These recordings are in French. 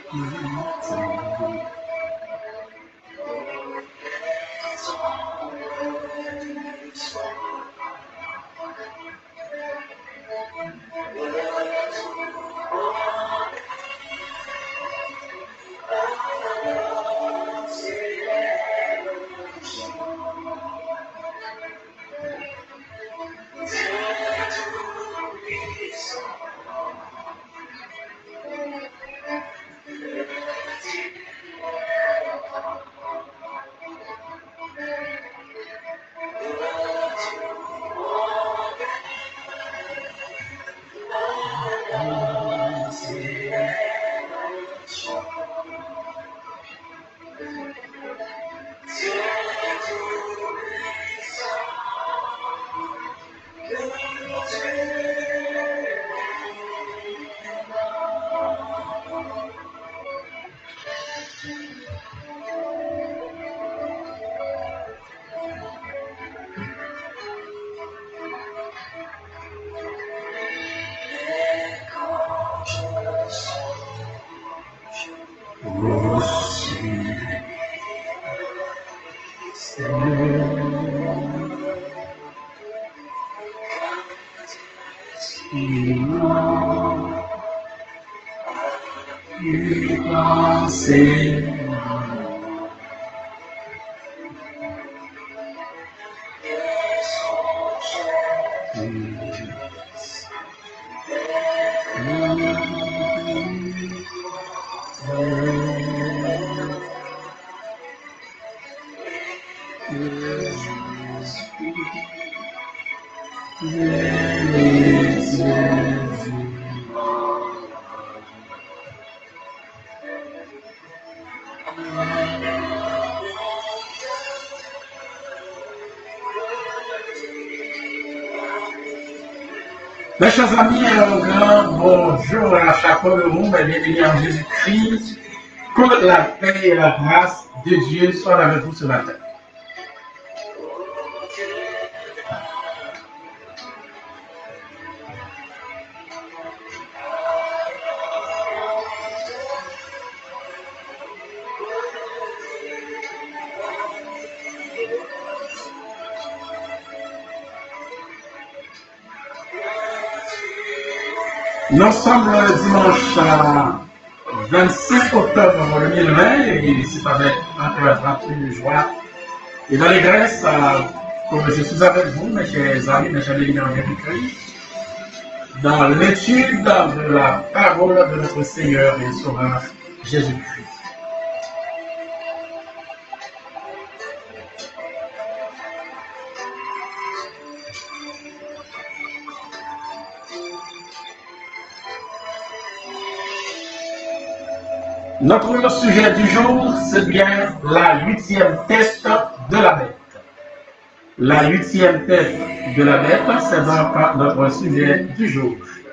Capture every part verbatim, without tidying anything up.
Mes chers amis, un grand bonjour à chacun de vous, bienvenue en Jésus-Christ, que la paix et la grâce de Dieu soient avec vous ce matin. Nous sommes le dimanche vingt-cinq octobre deux mille vingt et c'est avec un cœur rempli de joie et d'allégresse que je suis avec vous, mes chers amis, mes chers amis en Jésus-Christ, dans l'étude de la parole de notre Seigneur et Sauveur Jésus-Christ. Notre sujet du jour, c'est bien la huitième tête de la bête. La huitième tête de la bête, c'est donc notre sujet du jour.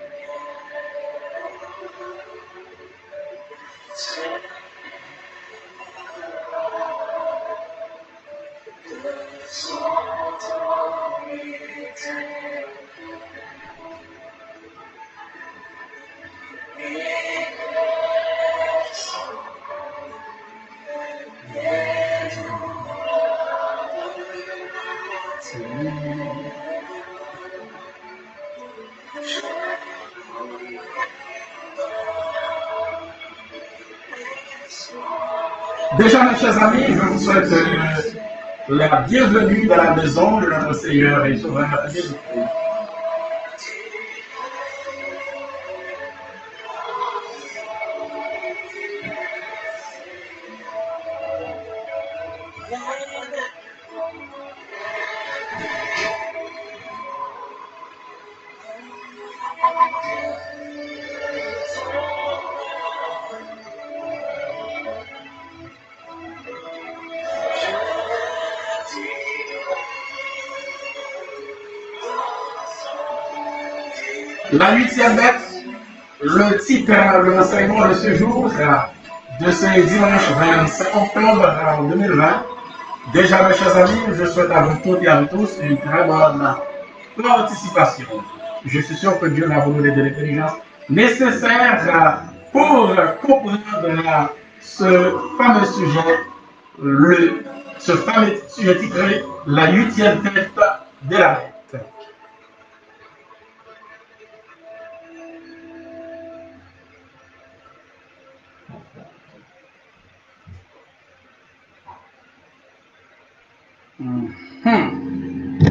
Déjà, mes chers amis, je vous souhaite la bienvenue dans la maison de notre Seigneur et Sauveur Jésus-Christ. La huitième bête, le titre, le enseignement de ce jour, de ce dimanche vingt-cinq octobre deux mille vingt. Déjà, mes chers amis, je souhaite à vous toutes et à vous tous une très bonne participation. Je suis sûr que Dieu va vous donner de l'intelligence nécessaire pour comprendre ce fameux sujet, le, ce fameux sujet titré La huitième tête de la bête. Mmh.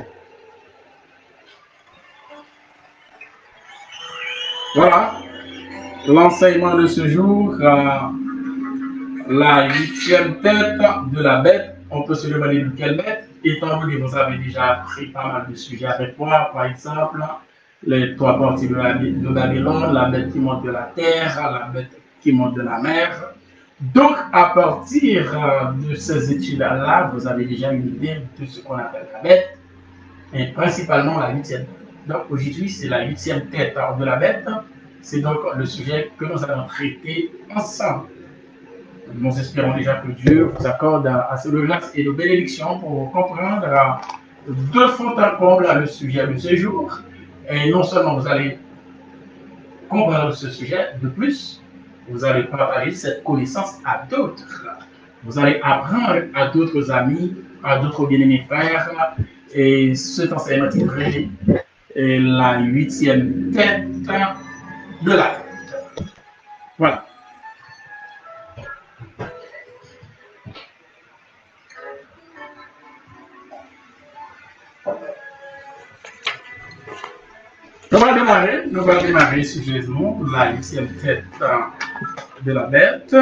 Voilà l'enseignement de ce jour, euh, la huitième tête de la bête. On peut se demander de quelle bête, étant donné que vous avez déjà appris pas mal de sujets avec moi, par exemple, les trois parties de, la, de Babylone, la bête qui monte de la terre, la bête qui monte de la mer. Donc, à partir de ces études-là, vous avez déjà une idée de ce qu'on appelle la bête, et principalement la huitième. Donc, aujourd'hui, c'est la huitième tête de la bête. C'est donc le sujet que nous allons traiter ensemble. Nous espérons déjà que Dieu vous accorde assez de grâce et de bénédiction pour comprendre de fond en comble le sujet de ce jour. Et non seulement vous allez comprendre ce sujet, de plus, vous allez partager cette connaissance à d'autres. Vous allez apprendre à d'autres amis, à d'autres bien-aimés frères, et cet enseignement titré la huitième tête de la bête. Voilà. Nous allons démarrer, nous allons démarrer sérieusement la huitième tête de la bête.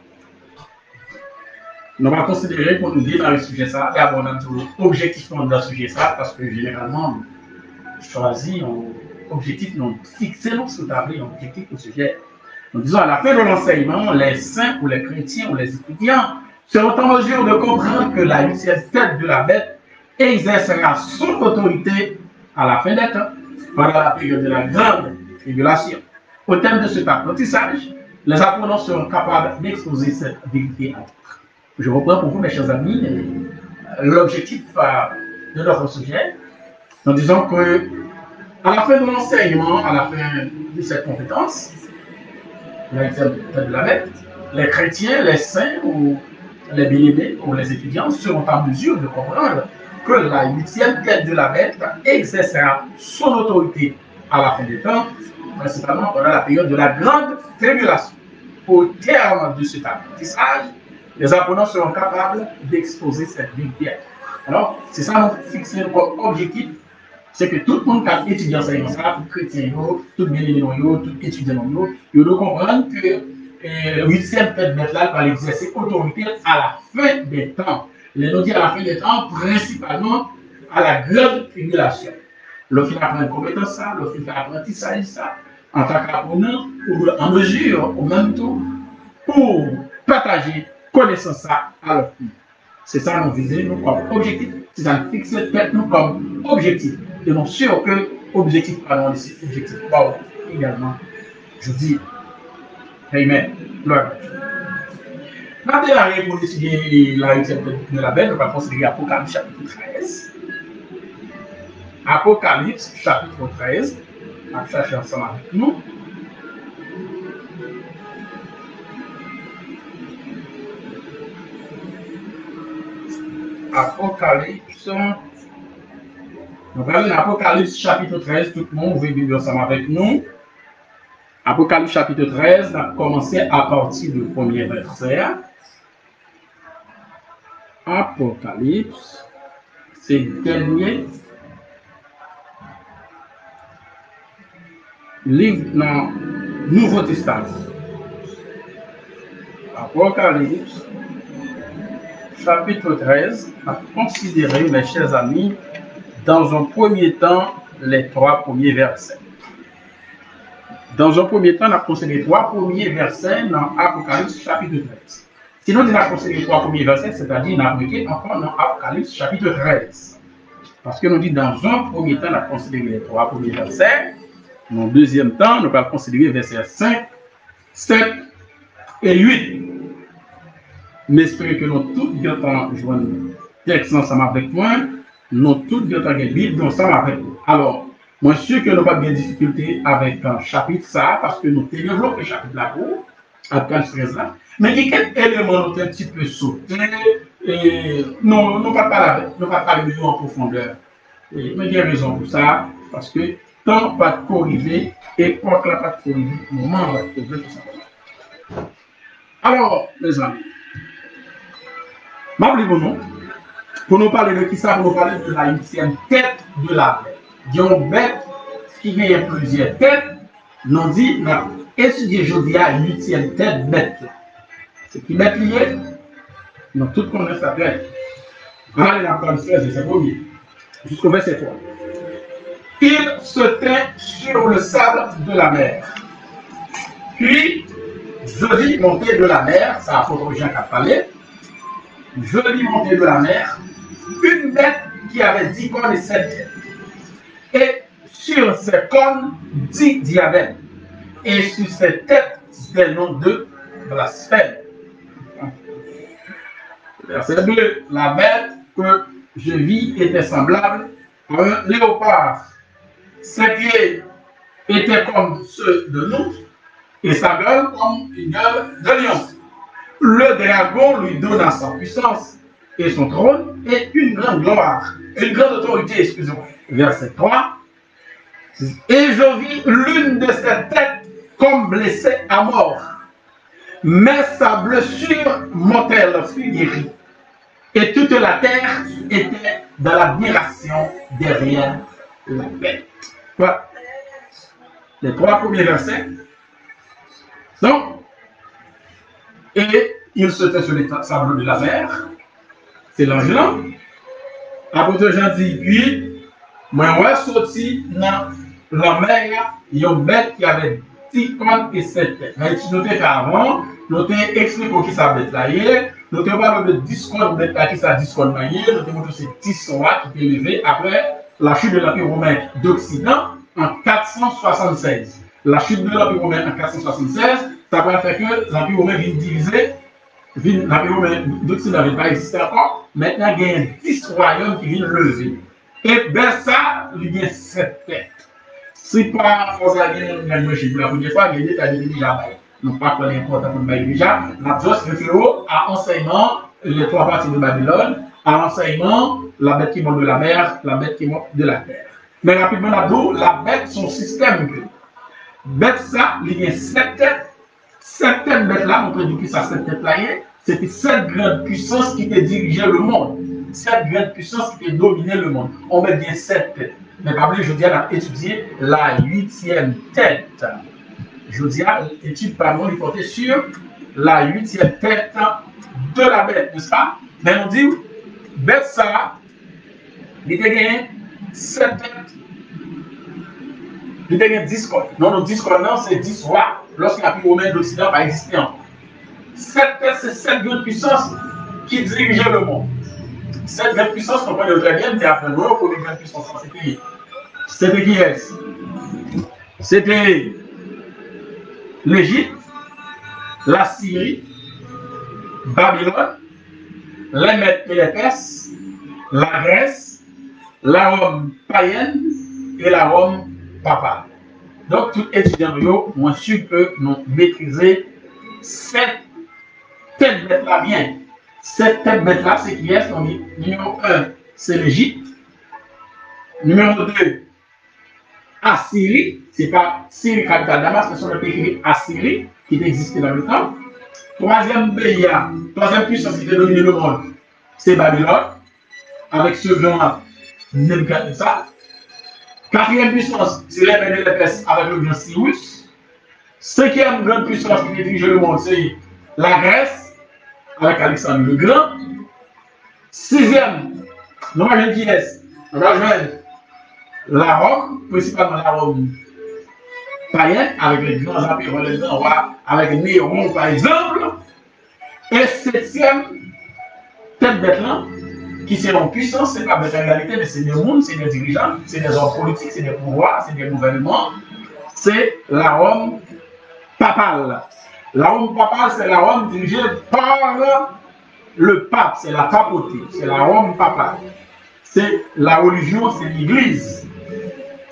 Nous allons considérer pour nous démarrer le sujet ça, d'abord notre objectif dans le sujet ça, parce que généralement, choisi un objectif non fixé non sous table, un objectif au sujet. Nous disons à la fin de l'enseignement, les saints ou les chrétiens ou les étudiants seront en mesure de comprendre que la huitième tête de la bête exercera son autorité à la fin des temps, pendant la période de la grande tribulation. Au terme de cet apprentissage, les apprenants seront capables d'exposer cette vérité à d'autres. Je reprends pour vous, mes chers amis, l'objectif de notre sujet, en disant que à la fin de l'enseignement, à la fin de cette compétence, la huitième tête de la bête, les chrétiens, les saints ou les bien-aimés ou les étudiants seront en mesure de comprendre que la huitième tête de la bête exercera son autorité à la fin des temps, principalement pendant la période de la grande tribulation. Au terme de cet apprentissage, les apprenants seront capables d'exposer cette vérité. Alors, c'est ça notre fixé comme objectif, c'est que tout le monde qui a étudié l'enseignement, tout chrétien, tout bien-aimé, tout étudiant, il doit comprendre que la huitième tête de la bête va exercer autorité à la fin des temps. Les nous dit à la fin des temps, principalement à la grande tribulation. Lorsqu'il apprend une compétence, ça, lorsqu'il fait apprentissage, ça, en tant qu'apprenant, en mesure, au même temps, pour partager connaissance ça à leur vie. C'est ça nous viser, nous, comme objectif. C'est ça nous fixer nous comme objectif. Et non sûr que objectif, pardon, ici, objectif, bon, également, je dis, Amen. Gloire. Dans démarrer pour étudier la huitième tête de la bête, on va considérer Apocalypse chapitre treize. Apocalypse chapitre treize. On va chercher ensemble avec nous. Apocalypse. On va aller dans Apocalypse chapitre treize. Tout le monde, vous vivez ensemble avec nous. Apocalypse chapitre treize, on va commencer à partir du premier verset. Apocalypse, c'est le dernier livre dans le Nouveau Testament. Apocalypse, chapitre treize, à considérer, mes chers amis, dans un premier temps, les trois premiers versets. Dans un premier temps, on a considéré les trois premiers versets dans Apocalypse chapitre treize. Sinon, on a considéré les trois premiers versets, c'est-à-dire on a appliqué encore dans Apocalypse chapitre treize. Parce que nous dit dans un premier temps, on a considéré les trois premiers versets. Dans le deuxième temps, nous allons considérer versets cinq, sept et huit. Mais j'espère que nous tous bien temps jouer texte ensemble avec moi. Nous tous bien temps la Bible ensemble avec nous. Alors, Moi, je suis sûr que nous n'avons pas de difficulté avec un chapitre ça, parce que nous développons le chapitre là pour, après le présent. Mais il y a quelques éléments qui sont un petit peu sautés, et nous ne pas parler, nous pas parler de en profondeur. Et, mais il y a raison pour ça, parce que temps pas de corriger, époque là pas de corriger, moment va corriger tout ça. Alors, mes amis, m'appelez-vous, pour nous parler de qui ça, pour nous parler de la huitième tête de la bête. Il y a une bête qui a plusieurs têtes, nous dit, nous étudions aujourd'hui la huitième tête bête. Ce qui est lié, nous tous connaissons sa tête. Allez, la parole seize, c'est premier, jusqu'au verset trois. Il se tait sur le sable de la mer. Puis, joli montée de la mer, ça a Photogien qui a parlé, joli montée de la mer, une bête qui avait dix cornes et sept têtes. Et sur ses cornes, dix diadèmes. Et sur ses têtes, des noms de blasphème. Verset deux. La bête que je vis était semblable à un léopard. Ses pieds étaient comme ceux de nous, et sa gueule comme une gueule de lion. Le dragon lui donna sa puissance et son trône et une grande gloire, une grande autorité, excusez-moi. Verset trois. Et je vis l'une de ses têtes comme blessée à mort, mais sa blessure mortelle fut guérie. Et toute la terre était dans l'admiration derrière la bête. Voilà. Les trois premiers versets. Donc, et il se tait sur les sables de la mer. C'est l'ange là. Apôtre Jean dit, puis, moi, je suis sorti dans la mer, il y a une bête qui avait dix cornes et sept têtes. Mais tu notais qu'avant, nous avons expliqué qui ça bête là hier. Nous avons parlé de dix cornes bête là qui ça dix cornes là hier. Nous avons montré ces dix rois qui étaient élevés après la chute de l'Empire romain d'Occident en quatre cent soixante-seize. La chute de l'Empire romain en quatre cent soixante-seize, ça va faire que l'Empire romain vient diviser. L'Empire romain d'Occident n'avait pas existé encore. Maintenant, il y a dix royaumes qui viennent lever. Et bien ça, il y a sept têtes. Si pas force la guerre, il y a la première fois, il y a des déjà. Non pas qu'on est important pour le déjà. La juste référé à l'enseignement, les trois parties de Babylone, à l'enseignement, la bête qui monte de la mer, la bête qui monte de la terre. Mais rapidement, la bête, son système. Bête ça, il y a sept têtes. Sept têtes bêtes là, on peut dire que ça, sept têtes là, c'était sept grandes puissances qui te dirigeaient le monde. Sept grandes puissances qui te dominaient le monde. On met bien sept têtes. Mais pas plus, je dis à étudier la huitième tête. Je dis à l'étude par il portait sur la huitième tête de la bête, n'est-ce pas? Mais on dit, bête ça, il était gagné sept têtes. Il était gagné dix cornes. Non, non, dix cornes, non, c'est dix rois lorsque l'Empire romain d'Occident va exister encore. Sept têtes, c'est sept grandes puissances qui dirigeaient le monde. Cette grande puissance, qu'on connaît très bien, mais après nous, pour les grandes puissances, c'était qui? C'était qui est-ce? C'était l'Égypte, la Syrie, Babylone, les Mèdes et les Perses, la Grèce, la Rome païenne et la Rome papale. Donc, tout étudiant, moi, je suis que nous maîtriser cette tête bête là bien. Cette tête bête là, c'est qui est? Numéro un, c'est l'Égypte. Numéro deux, Assyrie. C'est pas Syrie, capitale Damas, mais c'est le pays Assyrie qui existait dans le temps. Troisième pays, troisième puissance qui domine le monde, c'est Babylone, avec ce grand Nebuchadnezzar. Quatrième puissance, c'est les Mèdes et les Perses avec le grand Cyrus. Cinquième grande puissance qui dirige le monde, c'est la Grèce, avec Alexandre le Grand. Sixième, nous avons qui est? On va joindre la Rome, principalement la Rome païenne, avec les grands empires, les grands rois, avec Néron par exemple. Et septième, tête bête là, qui c'est en puissance, c'est pas bête en réalité, mais c'est des mondes, c'est des dirigeants, c'est des hommes politiques, c'est des pouvoirs, c'est des gouvernements. C'est la Rome papale. La Rome papale, c'est la Rome dirigée par le pape, c'est la papauté, c'est la Rome papale. C'est la religion, c'est l'Église.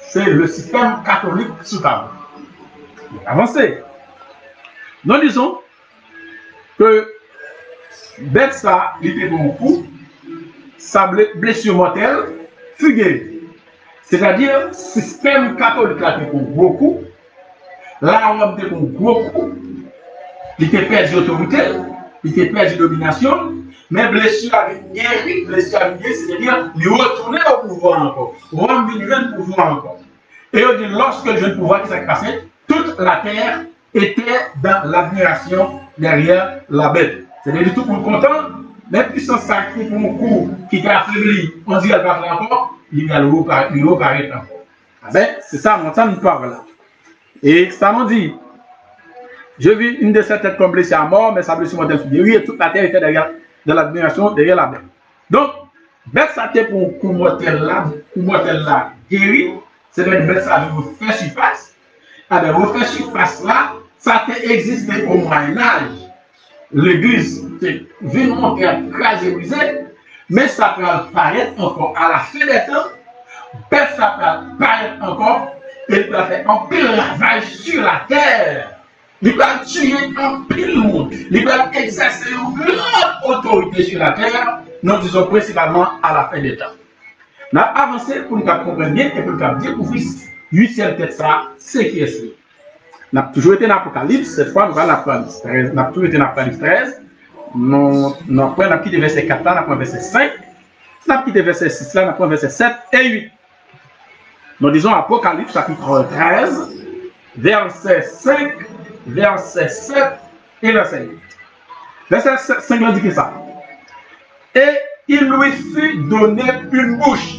c'est le système catholique sous table. Avancez. Nous disons que bête ça, il était bon coup, sa blessure mortelle fut guérie. C'est-à-dire, système catholique a été pour beaucoup, la Rome était pour beaucoup, il était perdu autorité, il était perdu domination, mais blessure avait guéri, blessure avait guéri, c'est-à-dire, il retournait au pouvoir encore. Rome vient le pouvoir encore. Et on dit, lorsque le jeune pouvoir qui s'est passé, toute la terre était dans l'admiration derrière la bête. C'est-à-dire, tout pour content, les puissances sacrées pour un coup qui est affaibli, on dit qu'elle va faire encore, il va le reparaître encore. Ah ben, c'est ça, mon temps nous parle là. Et ça m'a dit, je vis une de ces têtes comme blessée à mort, mais sa blessure mortelle fut guérie et toute la terre était derrière, dans l'admiration derrière la bête. Donc, bête ça t'est pour un coup mortel là, coup mortel là, guéri, c'est-à-dire bête ça veut faire surface. Ah ben, vous faire surface là, ça t'a existé au Moyen-Âge. L'église est venue monter à craser, briser, mais ça peut apparaître encore à la fin des temps, bête ça peut apparaître encore, et il peut faire un pile ravage sur la terre. Il peut tuer un pile monde, il peut exercer une grande autorité sur la terre, nous disons principalement à la fin des temps. Nous avons avancé pour nous comprendre bien et pour nous découvrir huitième tête ça, c'est qui est ce. Nous avons toujours été dans l'Apocalypse, cette fois nous allons dans l'Apocalypse treize. Nous avons toujours été dans l'Apocalypse treize. Nous avons quitté verset quatre, nous avons verset cinq. Nous avons quitté verset six, nous avons verset sept et huit. Nous disons Apocalypse chapitre treize, verset cinq, verset sept et verset huit. Verset cinq nous dit que ça. Et il lui fut donné une bouche.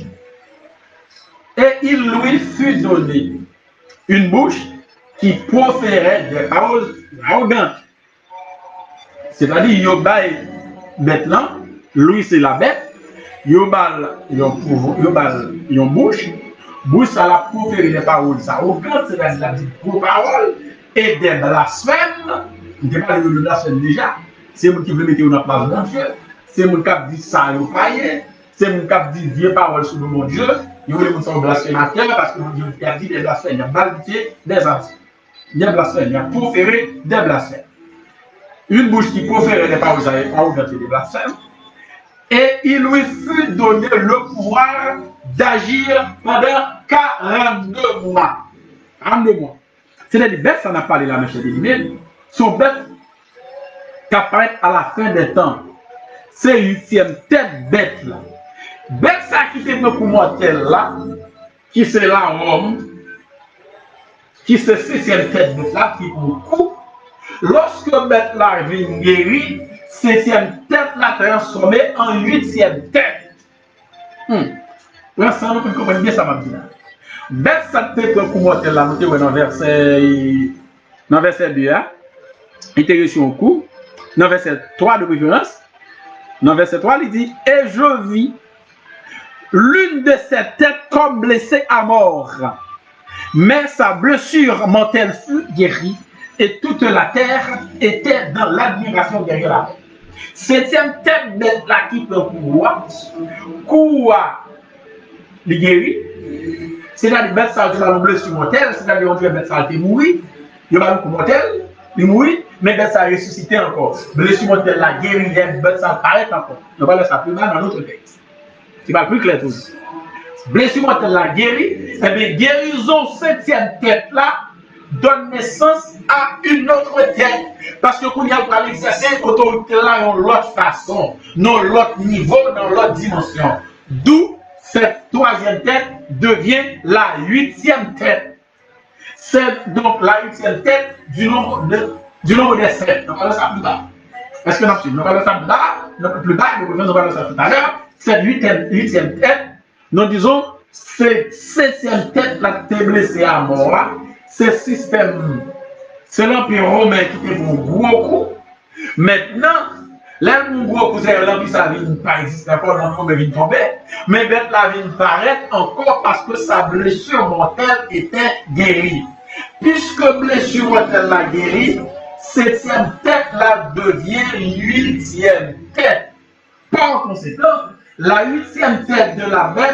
Et il lui fut donné une bouche qui proférait des paroles arrogantes. C'est-à-dire, Yobal bête là, lui c'est la bête, Yobal yon bouche, bouche ça la proféré des paroles arrogantes, c'est-à-dire la dit gros paroles et des blasphèmes. Je ne parle pas de blasphème déjà, c'est moi qui veux mettre dans la place d'un Dieu, c'est moi qui dit ça au païen, c'est moi qui dit vieux paroles sur le mon Dieu, il voulait nous faire blasphémateur parce que Dieu a dit des blasphèmes, il a balbuté des anciens. Il y a blasphème, il y a proféré des blasphèmes. Une bouche qui proférait des paroles arrogantes et des blasphèmes. Et il lui fut donné le pouvoir d'agir pendant quarante-deux mois. quarante-deux mois. C'est-à-dire, bête, ça n'a pas parlé là, M. Delimel. Son bête qui apparaît à la fin des temps. C'est huitième tête bête là. Bête, ça qui fait pour mortel là, qui c'est la Rome. Qui se septième tête de là, qui pour coup, lorsque bête là vient guéri, septième tête là transformée en huitième tête. Hum. Là, ça nous comprend bien ça, m'a dit là. Bête ça tête pour mortel là, nous dans verset, dans verset deux, hein? Intégration au coup, dans verset trois de préférence, dans verset trois, il dit, et je vis l'une de ces têtes comme blessée à mort. Mais sa blessure mortelle fut guérie et toute la terre était dans l'admiration derrière la bête. Septième tête bête là qui peut pouvoir, quoi, les guérit, c'est-à-dire bête ça a une blessure mortelle, c'est-à-dire on dit bête ça a été mourir, il y a un coup mortel, il mourit, mais bête ça a ressuscité encore. Blessure mortelle là guérie, bête ça apparaît encore. On va laisser ça plus mal dans notre texte. C'est pas plus clair tout ça. Blessure mortelle la guérie, et bien guérison septième tête là donne naissance à une autre tête. Parce que quand il y a pas l'exercer autorité là dans l'autre façon, dans l'autre niveau, dans l'autre dimension. D'où cette troisième tête devient la huitième tête. C'est donc la huitième tête du nombre de du nombre des sept. On va ça plus bas. Est-ce que nous allons ça plus bas? Non, plus bas, nous allons ça tout à l'heure. Cette huitième, huitième tête. Nous disons, c'est septième tête là qui est blessée à mort, c'est système, c'est l'Empire romain qui était un gros coup. Maintenant, l'un gros coup, c'est l'Empire, ça vient pas exister encore, l'Empire romain vient tomber, mais bête la vient paraître encore parce que sa blessure mortelle était guérie. Puisque blessure mortelle l'a guérie, septième tête là devient huitième tête. Par conséquent, la huitième tête de la bête,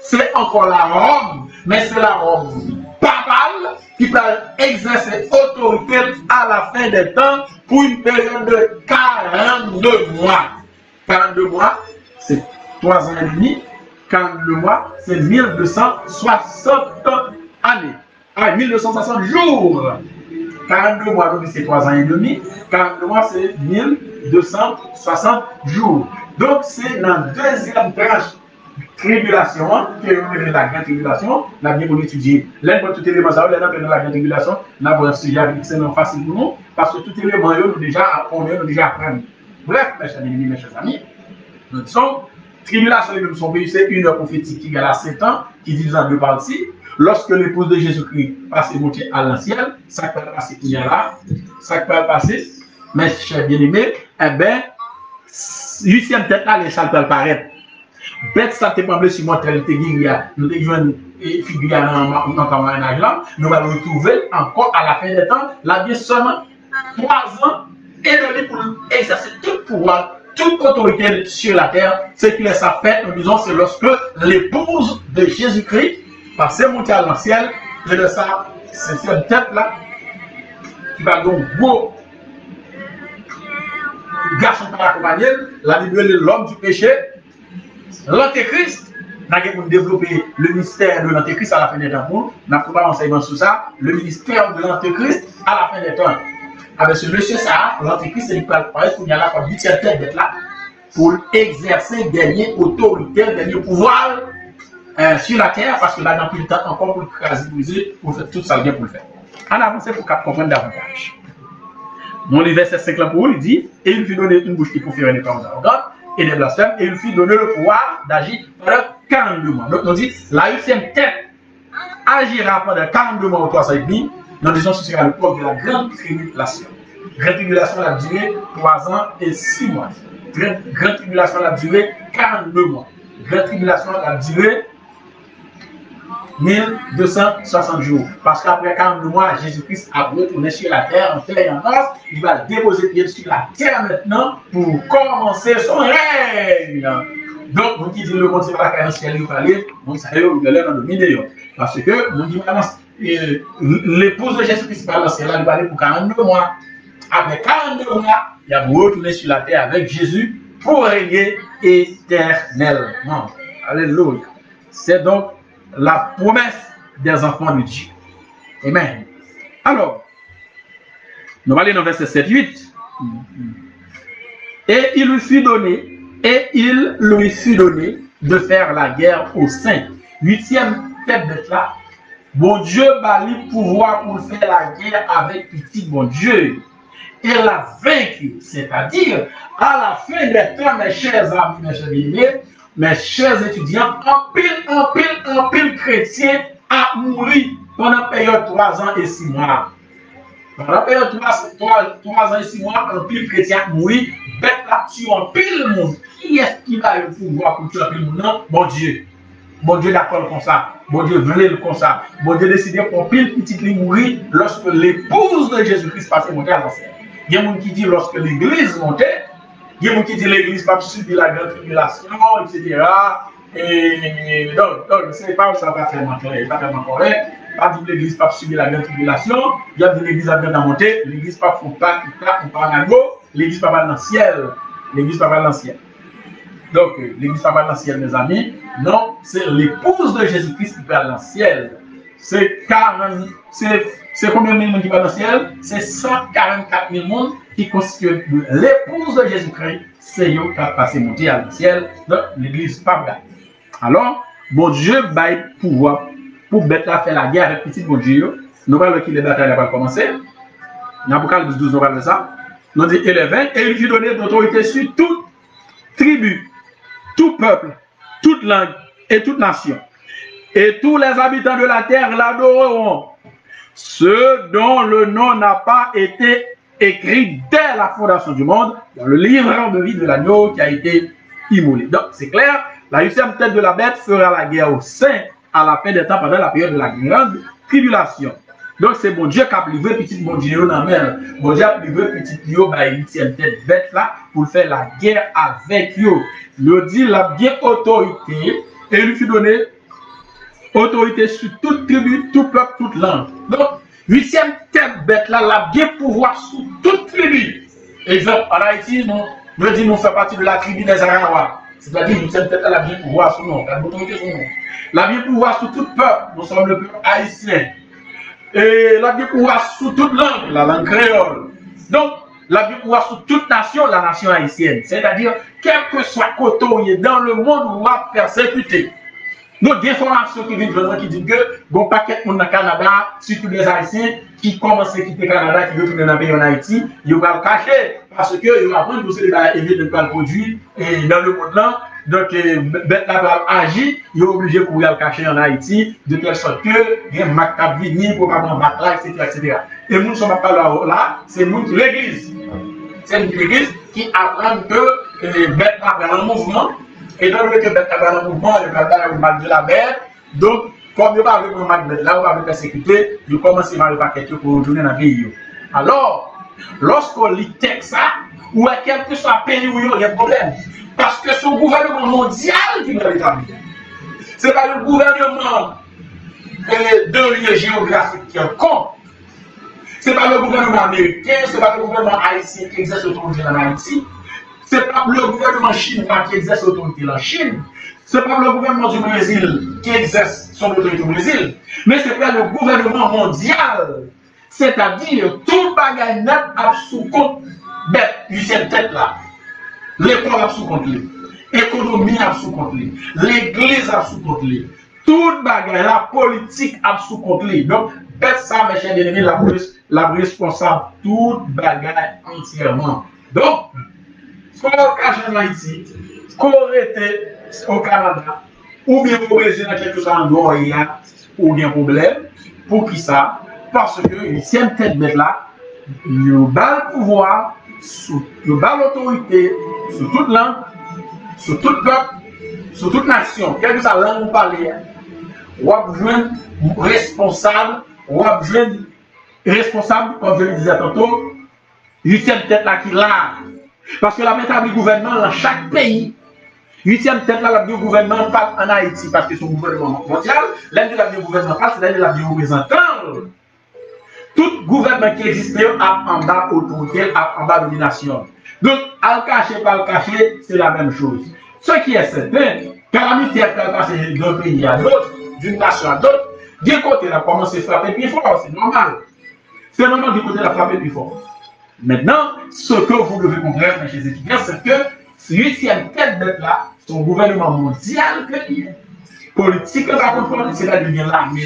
c'est encore la Rome, mais c'est la Rome papale qui va exercer autorité à la fin des temps pour une période de quarante-deux mois. quarante-deux mois, c'est trois ans et demi. quarante-deux mois, c'est mille deux cent soixante années. Ah, mille deux cent soixante jours. quarante-deux mois, donc c'est trois ans et demi. quarante-deux mois, c'est mille deux cent soixante jours. Donc, c'est dans la deuxième branche tribulation, qui est la grande tribulation. On a bien pour étudier. Là, pour tout élément, ça, là, dans la grande tribulation, on a un sujet extrêmement facile pour nous, parce que tout élément, nous déjà, on est déjà appris. Bref, mes chers amis, mes chers amis, nous disons, tribulation, nous sommes payés, c'est une heure prophétique qui égale à sept ans, qui divise en deux parties. Lorsque l'épouse de Jésus-Christ passe et monte à l'ancienne, ça peut passer qu'il y a là, ça peut passer, mes chers bien-aimés, eh bien, huitième tête là, les salles peuvent paraître. Bête, ça te semble sur mon tel te guérir, nous te jouons et figure dans un âge là, nous allons retrouver encore à la fin des temps, la vie seulement trois ans, et donné pour exercer tout pouvoir, toute autorité sur la terre. Ce qui laisse à faire, nous disons, c'est lorsque l'épouse de Jésus-Christ passe monter à l'ancienne, et de ça, c'est cette tête-là qui va donc beau garçon par accompagner, la Bible de l'homme du péché, l'antéchrist. Nous avons développé le mystère de l'antéchrist à la fin des temps. Nous n'avons pas enseignement sur ça, le mystère de l'antéchrist à la fin des temps. Avec ce monsieur ça, l'antéchrist, il peut apparaître pour y aller à huitième tête d'être là, pour exercer dernier autorité, dernier pouvoir euh, sur la terre, parce que là, dans plus de temps, encore pour le craser, pour faire tout ça bien pour le faire. En avance pour comprendre davantage. Mon verset cinq là pour il dit, et il fut donné une bouche qui proférait des paroles arrogantes et des blasphèmes, et il fut donné le pouvoir d'agir pendant quarante-deux mois. Donc on dit, la huitième tête agira pendant quarante-deux mois ou trois ans et demi. Nous disons que ce sera le point de la grande tribulation. Grande tribulation a duré trois ans et six mois. Grande tribulation a duré quarante-deux mois. Grande tribulation a duré mille deux cent soixante jours. Parce qu'après quarante-deux mois, Jésus-Christ a retourné sur la terre en terre et en os. Il va déposer pied sur la terre maintenant pour commencer son règne. Donc, vous qui dites le monde, c'est pas la ciel, il fallait, vous savez, vous allez dans le milieu. Parce que, vous dites, l'épouse de Jésus-Christ par l'ancien, il va aller pour quarante-deux mois. Après quarante-deux mois, il va retourner sur la terre avec Jésus pour régner éternellement. Alléluia. C'est donc la promesse des enfants de Dieu. Amen. Alors, nous allons aller dans verset sept huit. Et il lui fut donné, et il lui fut donné de faire la guerre aux saints. Huitième tête d'être là. Bon Dieu va lui pouvoir pour faire la guerre avec petit bon Dieu. Et l'a vaincu, c'est-à-dire à la fin des temps, mes chers amis, mes chers amis, mes chers étudiants, en pile, en pile, en pile chrétien a mouru pendant la période trois ans et six mois. Pendant la période trois ans et six mois, en pile chrétien a mouru, bête là sur en pile monde. Qui est-ce qui va le pouvoir pour tuer un pile monde? Non, bon Dieu. Bon Dieu d'accord comme ça. Bon Dieu voulait le comme ça. Bon Dieu décidé pour pile petite lui mourir lorsque l'épouse de Jésus-Christ passait monter à l'ancien. Il y a des gens qui disent lorsque l'église montait, il y a des gens qui disent l'église pas subir la grande tribulation, et cetera. Et donc, donc c'est pas ça va faire clair, pas tellement correct. Pas dire l'église pas subir la grande tribulation, il y a des l'église a bien monter, l'église pas faut pas qui pas ou pas en haut, l'église pas va dans le ciel, l'église pas va dans le ciel. Donc, l'église pas va dans le ciel, mes amis. Non, c'est l'épouse de Jésus-Christ qui va dans le ciel. C'est quarante, c'est C'est combien de monde qui va dans le ciel? C'est cent quarante-quatre mille monde qui constituent l'épouse de Jésus-Christ. C'est eux qui a passé monter à le ciel. Donc, l'église pas là. Alors, bon Dieu va pouvoir pour mettre à faire la guerre avec petit bon Dieu. Nous voyons que les batailles vont commencer. Dans Apocalypse douze, nous parlons de ça. Nous dit et les vingt, et il fut donné d'autorité sur toute tribu, tout peuple, toute langue et toute nation. Et tous les habitants de la terre l'adoreront. Ceux dont le nom n'a pas été écrit dès la fondation du monde dans le livre de vie de l'agneau qui a été immolé. Donc, c'est clair, la huitième tête de la bête fera la guerre aux saints à la fin des temps pendant la période de la grande tribulation. Donc, c'est bon Dieu qui a privé petit bon Dieu dans la mer. Bon Dieu a privé petit Dieu dans la huitième tête bête là pour faire la guerre avec eux. Le dit la bien autorité et il lui fut donné autorité sur toute tribu, tout peuple, toute langue. Donc, huitième tête bête là, la bien pouvoir sur toute tribu. Exemple, en Haïti, nous, nous disons nous faisons partie de la tribu des Arawa. C'est-à-dire, huitième tête là, la bien pouvoir sur nous, la autorité sur nous. La bien pouvoir sur tout peuple, nous sommes le peuple haïtien. Et la bien pouvoir sur toute langue, la langue créole. Donc, la bien pouvoir sur toute nation, la nation haïtienne. C'est-à-dire, quel que soit côté dans le monde où on va persécuter. Nos déformations qui viennent vraiment qui disent que bon paquet de monde dans le Canada, surtout des Haïtiens qui commencent à quitter le Canada, qui veulent tourner dans le pays en Haïti, ils vont le cacher parce qu'ils vont apprendre que c'est de ne pas le produire et dans le monde là. Donc, bête là va agir, ils sont obligés de le cacher en Haïti, de telle sorte que il y a un Mac qui vient, probablement Mac là, et cetera, et cetera. Et nous ne sommes pas là, c'est nous l'église. C'est l'église qui apprend que les bêtes là dans le mouvement. Et dans le que bête là dans le mouvement, il va dans le mal de la mer. Donc, comme il n'y a pas avec le mal de là, on va persécuter, il commence à le paquet pour retourner dans le pays. Alors, lorsqu'on lit texte ça, ou à quel que soit pays où il y a un problème. Parce que c'est le gouvernement mondial qui va l'établir. Ce n'est pas le gouvernement d'un lieu géographique qui est con. Ce n'est pas le gouvernement américain, ce n'est pas le gouvernement haïtien qui exerce l'autorité en Haïti. Ce n'est pas le gouvernement chinois qui exerce l'autorité en Chine. Ce n'est pas le gouvernement du Brésil qui exerce son autorité au Brésil. Mais c'est pas le gouvernement mondial. C'est-à-dire, tout bagage net a sous compte bête, huitième tête là. L'école a sous compte lui. L'économie a sous compte lui. L'église a sous compte lui. Tout bagage, la politique a sous compte lui. Donc, bête ça, mes chers ennemis, la police, la responsable, tout bagage entièrement. Donc, ce qu'on a caché en Haïti, ce qu'on aurait été au Canada, ou bien au Brésil, dans quelque chose en dehors, il y a ou bien problème. Pour qui ça? Parce que huitième tête bête là, il a le pouvoir, il a l'autorité sur toute langue, sur tout peuple, sur toute nation. Quelle que soit la langue vous parlez, ou a besoin responsable, ou a besoin responsable, comme je le disais tantôt, huitième tête là qui l'a. Parce que la méthode du gouvernement dans chaque pays, huitième tête là, le gouvernement parle en Haïti parce que c'est un gouvernement mondial, l'un de la gouvernement parle, c'est l'un de la représentant. Tout gouvernement qui existe a en bas autorité, a en bas domination. Donc, à le cacher, pas le cacher, c'est la même chose. Ce qui est certain, calamité est passée d'un pays à l'autre, d'une nation à l'autre, d'un côté, la commence à frapper plus fort, c'est normal. C'est normal du côté de la frapper plus fort. Maintenant, ce que vous devez comprendre, mes chers étudiants, c'est que ce huitième tête d'être là, c'est un gouvernement mondial que il est. Politique, c'est-à-dire l'armée,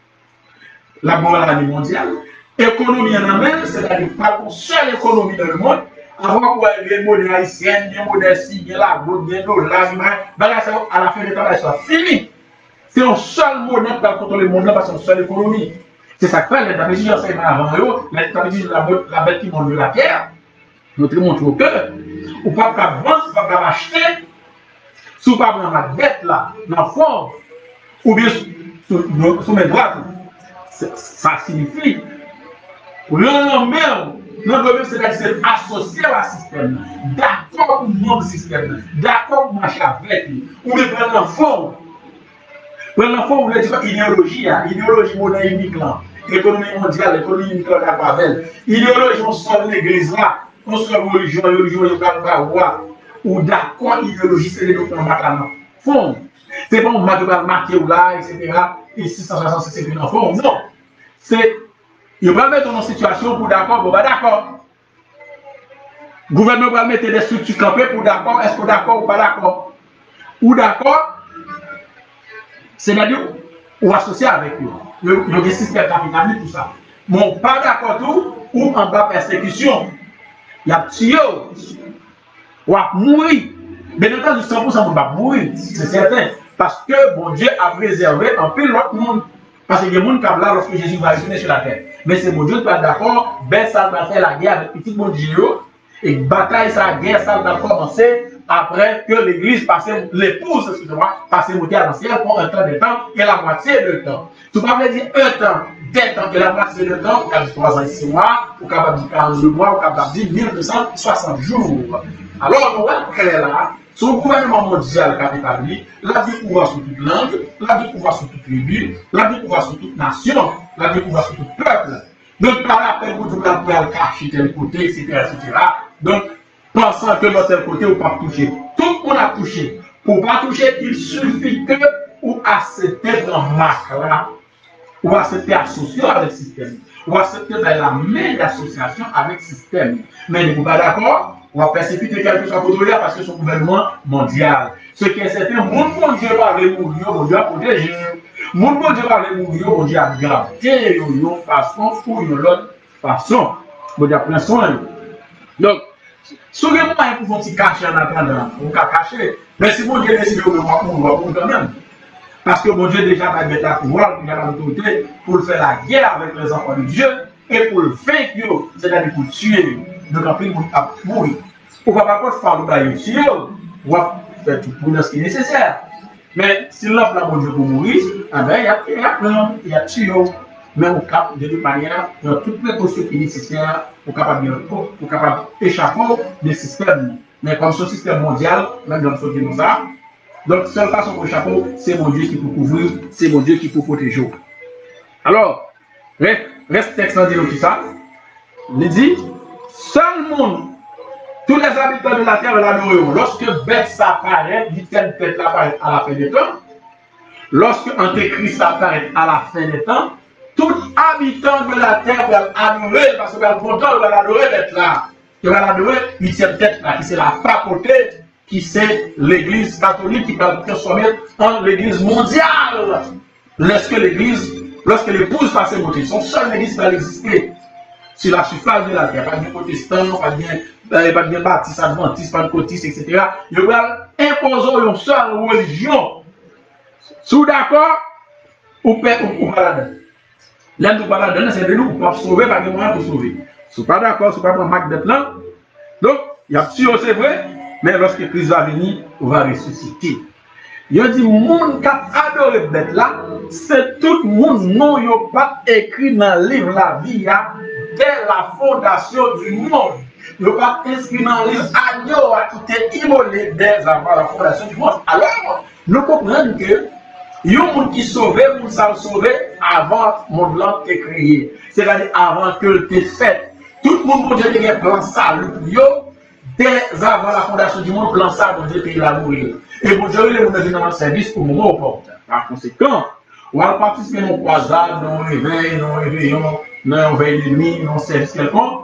la gouvernement mondiale. Économie en amène, c'est-à-dire pas une seule économie dans le monde. Avant qu'on ait des monnaies haïtiennes, des monnaies ci, des lagos, des dollars, à la fin du travail, ça fini. C'est un seul monnaie qui va contrôler le monde là parce que c'est une seule économie. C'est ça que fait les établissements d'enseignement avant eux, les établissements la bête qui monte de la terre, notre montre au cœur, ou pas qu'à vendre, ou pas qu'à acheter, si vous pas prendre la bête là, dans le fond, ou bien sous mes droits, ça signifie, le même, notre problème c'est associé au système, d'accord pour mon système, d'accord pour marcher avec lui, ou bien prendre l'enfant. Prendre l'enfant, vous voulez dire idéologie, idéologie moderne unique là. L'économie mondiale, l'économie unique là, pas belle. Idéologie, on sort de l'église là, on sort de religion, religion, il n'y a pas de voir. Ou d'accord, idéologie, c'est les documents là. Fond. C'est pas un matériel marqué ou là, et cetera. Et six cent soixante-six, c'est une enfant. Non. C'est. Il va mettre en situation pour d'accord, bon, bah d'accord. Le gouvernement va mettre des structures campées pour d'accord, est-ce que d'accord ou pas d'accord? Ou d'accord, c'est-à-dire, ou associé avec eux. Il y a des systèmes capitaliste, tout ça. Bon, pas d'accord tout, ou en bas persécution. Il y a tué, ou à mourir. Bien entendu, cent pour cent va mourir, c'est certain. Parce que bon Dieu a préservé un peu l'autre monde. Parce qu'il y a des gens qui sont là lorsque Jésus va retourner sur la terre. Mais c'est mon Dieu qui est d'accord, ben ça va faire la guerre avec petit bon Dieu. Et bataille, ça, guerre, ça va commencer après que l'église passait, l'épouse, excusez-moi, passait monter à l'ancien pour un temps de temps et la moitié de temps. Tu peux pas dire un temps, des temps, que la moitié de temps, ou capable trois ans et six mois, ou capable de quarante-deux mois, ou capable de mille deux cent soixante jours. Alors, nous voyons qu'elle est là, Son gouvernement mondial qui a établi, la vie pouvoir sur toute langue, la vie pouvoir sur toute tribu, la vie pouvoir sur toute nation, la vie pouvoir sur tout peuple. Donc, par la peine, vous devez le cacher tel côté, et cetera, et cetera. Donc, pensant que de tel côté, on ne peut pas toucher. Tout le monde a touché. Pour ne pas toucher, il suffit que vous acceptez dans marque là, ou accepter associer avec le système, ou accepter dans la main d'association avec le système. Mais ne vous pas d'accord? On va persécuter quelque chose à côté parce que c'est un gouvernement mondial. Ce qui est certain, mon bon Dieu va aller mourir, mon Dieu va protéger. Mon bon Dieu va aller mourir, mon Dieu va garder une façon ou une autre façon. Mon Dieu prend soin. Donc, souvent, il faut se cacher en attendant. On peut cacher. Mais si mon Dieu décide de me voir, on va pour quand même. Parce que mon Dieu déjà va mettre la pouvoir, il a l'autorité pour faire la guerre avec les enfants de Dieu et pour le vaincre, c'est-à-dire pour tuer. Donc, après, il va mourir. On ne va pas faire le tuer, on va faire tout pour ce qui est nécessaire. Mais si l'homme a mon Dieu pour mourir, il y a plein, il y a tué. Mais on cap de toute manière, dans toutes les précautions qui sont nécessaires pour capable pour capable échapper des systèmes. Mais comme ce système mondial, même dans ce qui ça, donc seule façon pour échapper, c'est mon Dieu qui peut couvrir, c'est mon Dieu qui peut protéger. Alors, reste texte en disant tout ça. Il dit, seul monde, tous les habitants de la terre l'adoreront. Lorsque bête s'apparaît, dit-elle tête apparaît à la fin des temps. Lorsque Antéchrist apparaît à la fin des temps, tout habitant de la terre va l'adorer parce que le content va l'adorer d'être là. Il va l'adorer huitième tête là, qui c'est la papauté, qui c'est l'église catholique qui va transformer en l'église mondiale. Lorsque l'église, lorsque l'épouse va se monter, son seul église va exister sur la surface de la terre. Pas bien protestant, pas bien, pas bien baptiste, adventiste, pentecôtiste, et cetera. Il va imposer une seule religion. Sous d'accord, ou pas là-dedans. Là, nous parlons de c'est de nous pour sauver, pas de moyens pour sauver. Si vous pas d'accord, si vous pas prendre marque d'être là, donc, il y a sûr, c'est vrai, mais lorsque Christ va venir, on va ressusciter. Il dit, le monde qui a adoré d'être là, c'est tout le monde, non, il n'y a pas écrit dans le livre la vie, dès la fondation du monde. Il n'y a pas inscrit dans le livre agneau qui était immolé dès avant la fondation du monde. Alors, nous comprenons que il y a des gens qui sauvent, des gens qui sauvé avant le monde est créé. C'est-à-dire avant que le t'ait fait. Tout le monde peut dire plan salut pour eux. Dès avant la fondation du monde, plan ça, bon Dieu, il a mourir. Et bon Dieu, il est venu dans le service au moment opportun. Par conséquent, on va participer dans le croisade, dans le réveil, dans le réveillon, dans le réveil de nuit, dans le service quelconque.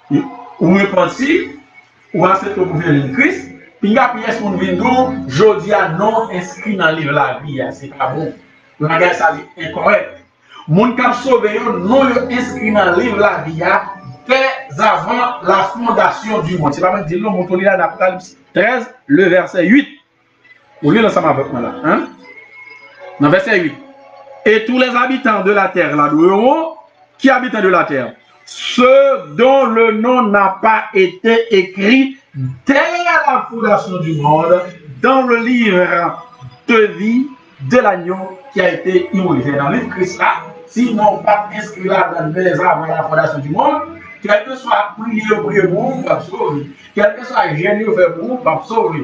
Ou repentir, ou accepter le gouvernement de Christ. Puis, il y a des gens qui viennent je dis à non inscrit dans le livre de la vie, c'est pas bon. Le bagage, ça est incorrect. Les gens qui ont sauvé, non inscrit dans le livre de la vie, dès avant la fondation du monde. C'est pas mal de dire, on va lire l'Apocalypse treize, le verset huit. Vous lisez ensemble avec moi là. Hein? Dans le verset huit. Et tous les habitants de la terre l'adoreront. Qui habitent de la terre? Ceux dont le nom n'a pas été écrit dès la fondation du monde dans le livre de vie de l'agneau qui a été immolé. Dans le livre Christ là, sinon pas inscrit là dans les avant la fondation du monde, quel que soit prier prier pour vous, pas sauver. Quel que soit gêné faire pour vous, pas sauver.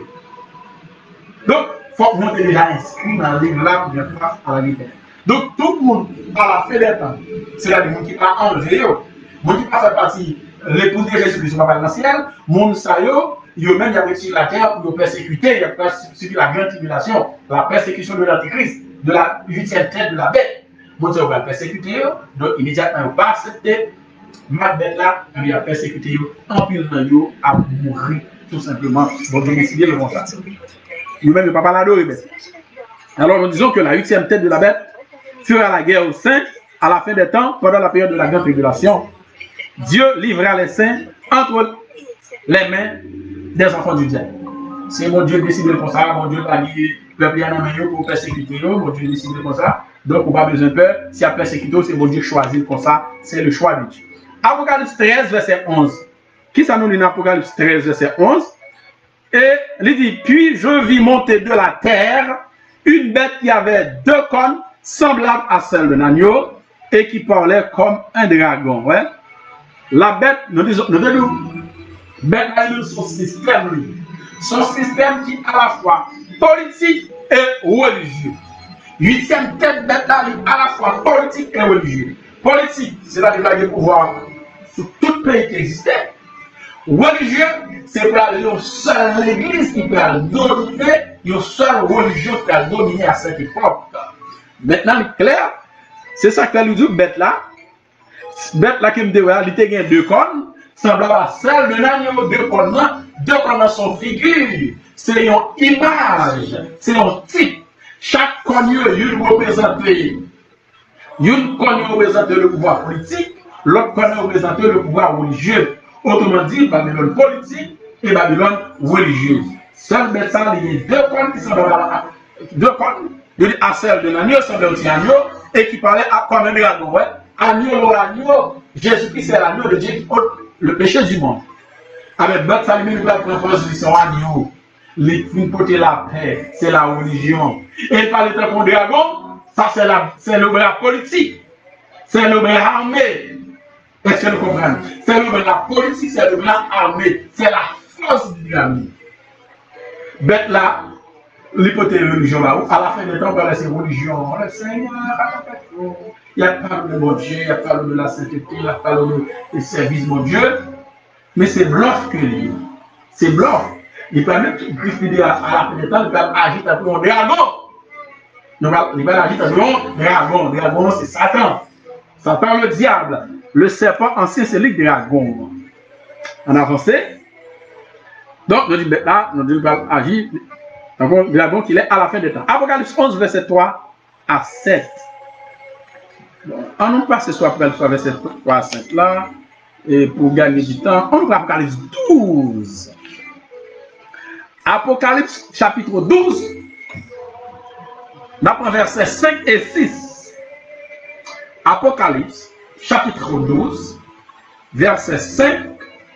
Donc, il faut que nous soyons déjà inscrits dans le livre là pour faire face à la vie. Donc, tout le monde, à la fin des temps, c'est-à-dire le monde qui va enlever, le monde qui va faire partie l'épouse de Jésus-Christ va pas dans le ciel, monde ça yo, yo même y a sur la terre pour persécuter, il y a subi la grande tribulation, la persécution de l'Antichrist, de la huitième tête de la bête. Bon Dieu va persécuter, donc immédiatement il va accepter, ma bête là, il va persécuter, en pile dans yo à mourir tout simplement. Bon Dieu décider le bon ça. Lui-même ne peut pas l'adorer. Alors nous disons que la huitième tête de la bête fera la guerre aux saints à la fin des temps, pendant la période de la grande tribulation. Dieu livrera les saints entre les mains des enfants du diable. C'est mon Dieu décidé comme ça, mon Dieu a dit, peuple y en a main pour persécuter, mon Dieu décidé comme ça. Donc on n'a pas besoin de peur. Si y a persécuté, c'est mon Dieu choisi comme ça. C'est le choix de Dieu. Apocalypse treize, verset onze. Qui ça nous dit dans Apocalypse treize, verset onze? Et il dit, puis je vis monter de la terre une bête qui avait deux cornes semblables à celle d'un agneau et qui parlait comme un dragon. Ouais? La bête, nous disons, nous disons, bête a eu son système, lui. C'est un système qui est à la fois politique et religieux. Huitième tête d'État à la fois politique et religieux. Politique, c'est-à-dire le pouvoir sur tout pays qui existait. Religieux, c'est pour la seule église qui peut dominer, une seule religion qui a dominé à cette époque. Maintenant, clair, c'est ça que nous dit, bête là. Bête là qui me dit, il y a deux cornes, semble avoir celle de l'agneau, deux cornes, deux cornes sont figures. C'est une image, c'est un type. Chaque corne, il représente, une corne représente le pouvoir politique, l'autre corne représente le pouvoir religieux. Autrement dit, Babylone politique et Babylone religieuse. Seul bête ça, il y a deux cornes qui sont dans la. Deux cornes, il y a celle de l'agneau, celle de l'agneau, et qui parlait à quoi même l'agneau. Agneau, l'agneau, Jésus-Christ c'est l'agneau de Dieu qui ôte le péché du monde. Avec bête ça, il va prendre position agneau. Les porter la paix, c'est la religion. Et il parle de comme dragon, ça c'est la, c'est le bras politique, c'est le bras armé. Est-ce que vous comprenez? C'est le bras politique, c'est le bras armé, c'est la force du dragon. Bête là, l'hypothèse religion là, à la fin des temps, on va laisser religion. Le Seigneur, il y a pas de mon Dieu, il y a pas de la sainteté, il y a pas de service mon Dieu. Mais c'est bluff que lui. C'est bluff. Il permet de griffer à la fin des temps, il peut agir à un dragon. Il va agir à un dragon. Dragon, c'est Satan. Satan, le diable. Le serpent ancien, c'est le dragon. En avancé. Donc, je dis, là, nous va agir. Le dragon qu'il est à la fin des temps. Apocalypse onze, verset trois à sept. On nous passe ce soir pour verset trois à sept là. Et pour gagner du temps, on nous va Apocalypse douze. Apocalypse chapitre douze, d'après versets cinq et six. Apocalypse chapitre douze, versets cinq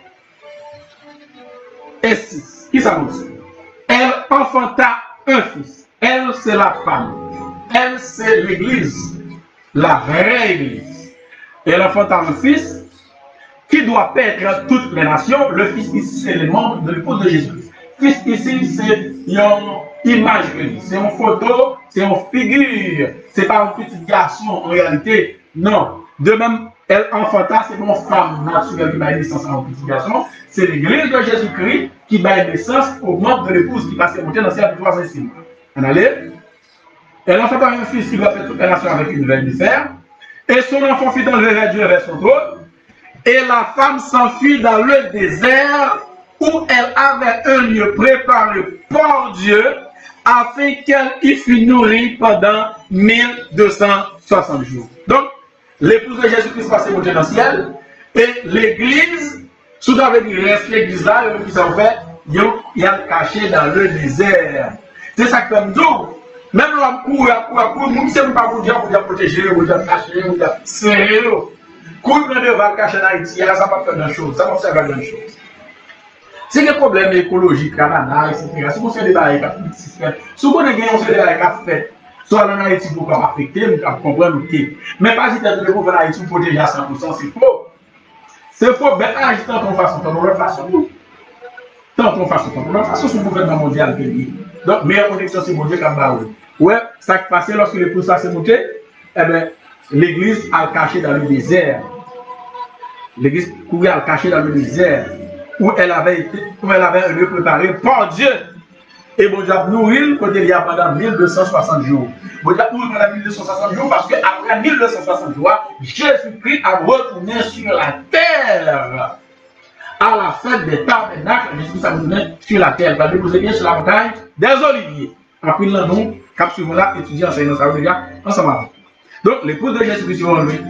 et six. Qui ça nous dit? Elle enfanta un fils. Elle, c'est la femme. Elle, c'est l'église. La vraie église. Elle enfanta un fils qui doit paître toutes les nations. Le fils ici, c'est le membre de l'épouse de Jésus. Fils ici, c'est une image, c'est une photo, c'est une figure. C'est pas un petit garçon en réalité. Non. De même, elle enfanta, c'est une femme naturelle qui va naissance à un petit garçon. C'est l'église de Jésus-Christ qui va naissance au membre de l'épouse qui va se monter dans le ciel de trois insignes. On allait. Elle enfanta un fils qui doit faire toute la nation avec une veille de fer. Et son enfant fut enlevé Dieu vers son trône. Et la femme s'enfuit dans le désert où elle avait un lieu préparé par Dieu afin qu'elle y fût nourrie pendant mille deux cent soixante jours. Donc, l'épouse de Jésus-Christ va se monter dans le ciel et l'église, sous la dire reste l'église là, ils ont fait, ils ont caché dans le désert. C'est ça que nous disons. Même l'homme court, court, court, nous ne sommes pas pour dire, pour dire protéger, pour dire cacher, pour dire serrer. Court dans le va cacher en Haïti, ça ne va pas faire grand-chose, ça va faire grand-chose. C'est des problèmes écologiques, Canada, et cetera. Si on fait des barrières à tout système, si on a gagné, on fait des barrières à fait, soit en Haïti pour pas affecter, nous comprendre que. Mais pas si tu as de en Haïti pour protéger à cent pour cent, c'est faux. C'est faux, mais agis tant qu'on fasse, tant qu'on le fasse, tant qu'on fasse, tant qu'on le fasse, c'est le gouvernement mondial qui dit. Donc, meilleure protection, c'est mon Dieu comme ça. Ouais, ça qui passait lorsque les poussas s'est monté, eh bien, l'église a caché dans le désert. L'église courait à cacher dans le désert. Où elle avait été, où elle avait un lieu préparé par Dieu. Et bon Dieu a nourri côté il y a pendant mille deux cent soixante jours. Bon Dieu a nourri pendant mille deux cent soixante jours parce qu'après mille deux cent soixante jours, Jésus-Christ a retourné sur la terre. À la fête des tabernacles, Jésus-Christ a retourné sur la terre. Vous vous bien sur la montagne des Oliviers. Après là, nous, cap suivant là, étudier, enseigner, ça veut dire ensemble. Donc, l'épouse de Jésus-Christ est enlevée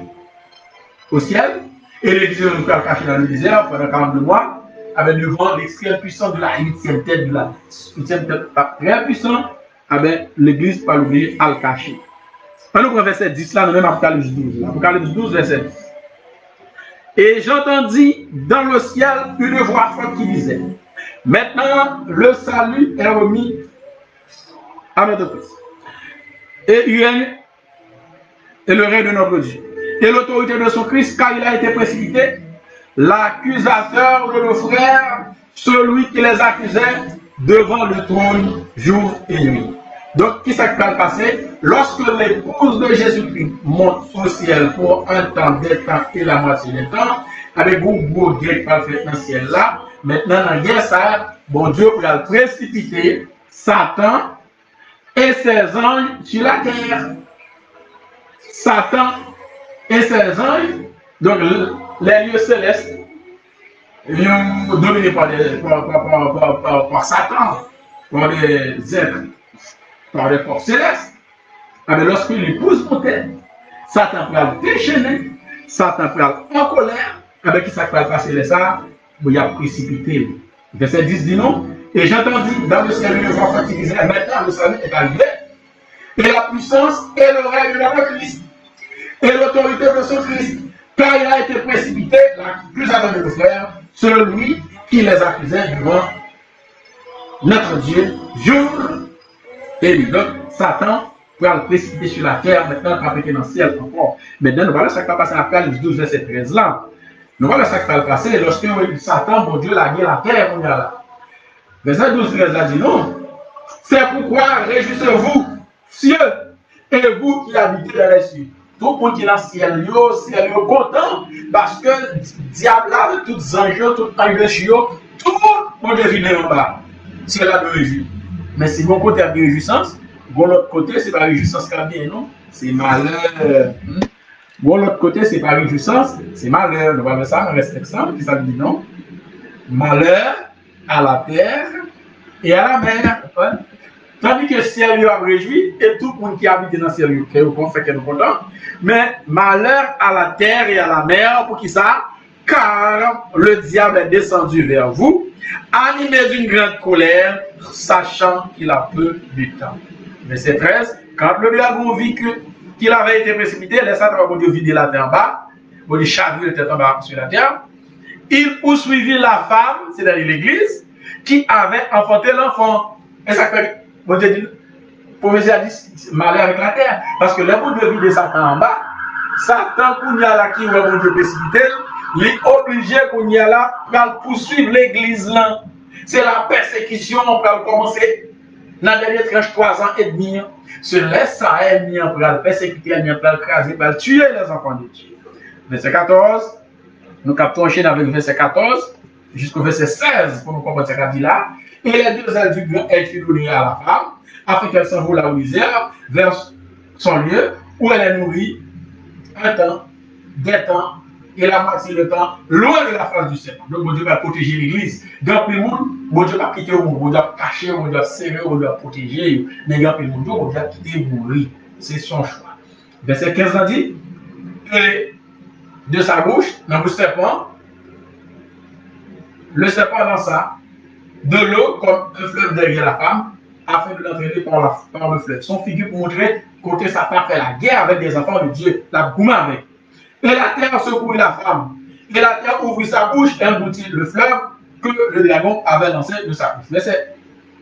au ciel et l'église de nous a caché dans le désert pendant quarante-deux mois. Avec le vent l'extrême puissant de la huitième tête de la huitième tête très puissant, avec l'église par l'oublier à le cacher. On nous prend verset dix là, nous même Apocalypse douze. Apocalypse douze, verset dix. Et j'entendis dans le ciel une voix forte qui disait: maintenant le salut est remis à notre Christ. Et il règne, et le règne de notre Dieu. Et l'autorité de son Christ, car il a été précipité. L'accusateur de nos frères, celui qui les accusait, devant le trône jour et nuit. Donc, qui s'est passé? Lorsque l'épouse de Jésus-Christ monte au ciel pour un temps, des temps et la moitié des temps, avec beaucoup gros guerre qui va faire dans le ciel là, maintenant, dans la guerre, ça, bon Dieu va précipiter Satan et ses anges sur la terre. Satan et ses anges, donc les lieux célestes, ils sont dominés par, des, par, par, par, par, par, par Satan, par des êtres, par des forces célestes. Mais lorsque l'épouse montait, Satan va le déchaîner, Satan va en colère, avec qui ça va passer les ça, il a précipité. Verset dix dit non. Et j'entendis dans le ciel une voix qui disait, maintenant le salut est arrivé, et la puissance et le règne de notre Christ, et l'autorité de son Christ, car il a été précipité, là, plus avant de le faire, celui qui les accusait devant notre Dieu, jour et nuit. Donc, Satan va le précipiter sur la terre, maintenant, il va péter dans le ciel encore. Maintenant, nous voilà ce qui va passer après le douze, verset treize là. Nous voilà ce qui va passer lorsque Satan, bon Dieu, l'a gué la terre, on y a là. Verset douze, treize là dit non. C'est pourquoi réjouissez-vous, cieux, et vous qui habitez dans les cieux. Tout le monde qui est dans le ciel, c'est content parce que le diable a tous les anges, tous les anges, tout le monde est en bas. C'est là de réjouir. Mais si mon côté a de réjouissance, bon l'autre côté, c'est pas réjouissance qui a bien, non? C'est malheur. Bon l'autre côté, c'est pas réjouissance, c'est malheur. Nous allons ça, on reste exemple, qui ça dit non? Malheur à la terre et à la mer. Ouais. Tandis que le ciel a réjoui et tout le monde qui habite dans le ciel, qui est fait que nous contents. Mais malheur à la terre et à la mer, pour qui ça? Car le diable est descendu vers vous, animé d'une grande colère, sachant qu'il a peu de temps. Verset treize, quand le dragon vit qu'il avait été précipité, les Satan vont vider la terre en bas, vont lui chavir la tête en bas sur la terre. Il poursuivit la femme, c'est-à-dire l'église, qui avait enfanté l'enfant. Et ça fait bon Dieu dit, prophétie a dit malheur avec la terre. Parce que le monde de vie de Satan en bas, Satan, qu'on y a là qui va bon Dieu précipiter, il est obligé qu'on y a là pour poursuivre l'église là. C'est la persécution, on peut commencer dans les derniers tranches trois ans et demi. Se laisse ça, elle n'y a pas de persécuter, elle n'y a pas de craser, elle tuer les enfants de Dieu. Verset quatorze, nous captons enchaîner avec verset quatorze jusqu'au verset seize pour nous comprendre ce qu'a dit là. Et les deux ailes du lion elles furent données à la femme, afin qu'elle s'envole là où misère, vers son lieu, où elle est nourrie un temps, des temps, et la moitié du temps, loin de la face du Seigneur. Donc, mon Dieu va protéger l'église. Dans le monde, mon Dieu va quitter le monde, mon Dieu va cacher, mon Dieu va serrer, mon Dieu va protéger. Mais dans le monde, mon Dieu va quitter et mourir. C'est son choix. Verset quinze a dit, et de sa bouche, dans le serpent, le serpent lança de l'eau comme un fleuve derrière la femme, afin de l'entraîner par, par le fleuve. Son figure pour montrer côté sa femme fait la guerre avec des enfants de Dieu, la gouma avec. Et la terre secouit la femme. Et la terre ouvrit sa bouche et engloutit le fleuve que le dragon avait lancé de sa bouche. Verset,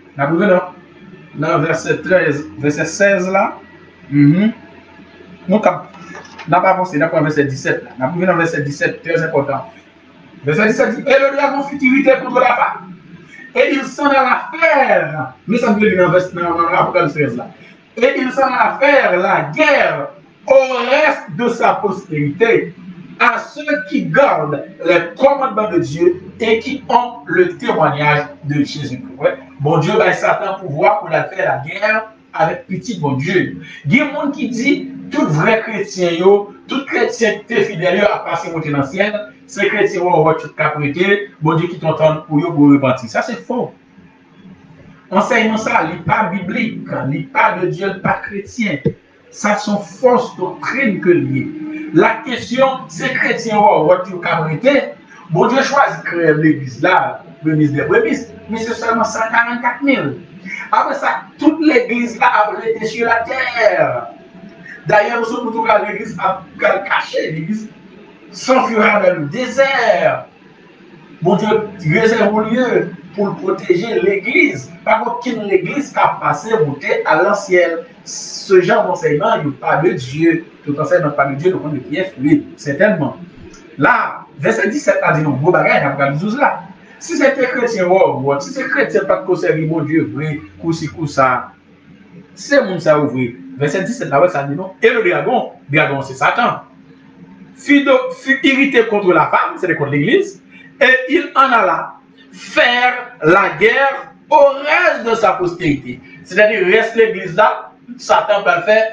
dans verset treize, verset seize là, mm-hmm. Nous n'a pas avancé, n'a pas verset dix-sept là. N'a pas dans verset dix-sept, très important. Verset dix-sept dit, et le dragon fut irrité contre la femme. Et il s'en alla faire, mais ça me dit dans l'Apocalypse treize là. Et il s'en alla faire la guerre au reste de sa postérité, à ceux qui gardent les commandements de Dieu et qui ont le témoignage de Jésus-Christ. Ouais. Bon Dieu va Satan pouvoir pour la faire la guerre avec petit bon Dieu. Il y a des gens qui disent, tout vrai chrétien, yo, tout chrétien qui est fidèle à passer monter dans le ciel, ces chrétiens vont avoir toute capacité, bon Dieu qui t'entend pour eux pour repentir. Ça c'est faux. Enseignement ça, il n'est pas biblique, il n'est pas de Dieu, il n'est pas chrétien. Ça sont fausses doctrines que liées. La question, c'est chrétien vont avoir toute capacité. Bon Dieu choisit de créer l'église là, l'église des prémices, mais c'est seulement cent quarante-quatre mille. Après ça, toute l'église là a été sur la terre. D'ailleurs, nous sommes tous à l'église à cacher, l'église s'enfuira dans le désert. Bon Dieu réserve un lieu pour protéger l'église. Par contre, qui l'église qui a passé, monter à l'ancien. Ce genre d'enseignement, il n'y a pas de Dieu. Tout enseignement pas de Dieu, donc on est bien fluide, certainement. Là, verset dix-sept a dit non, beau bagage, Apocalypse douze là. Si c'était chrétien, wow, si c'est chrétien, pas de conserver mon Dieu, vrai, coussi, ça. C'est mon ça ouvrir. Verset dix-sept, là, ça dit non. Et le dragon, dragon, c'est Satan. Fut, fut irrité contre la femme, c'est contre l'église, et il en alla faire la guerre au reste de sa postérité. C'est-à-dire, reste l'église là, Satan peut le faire.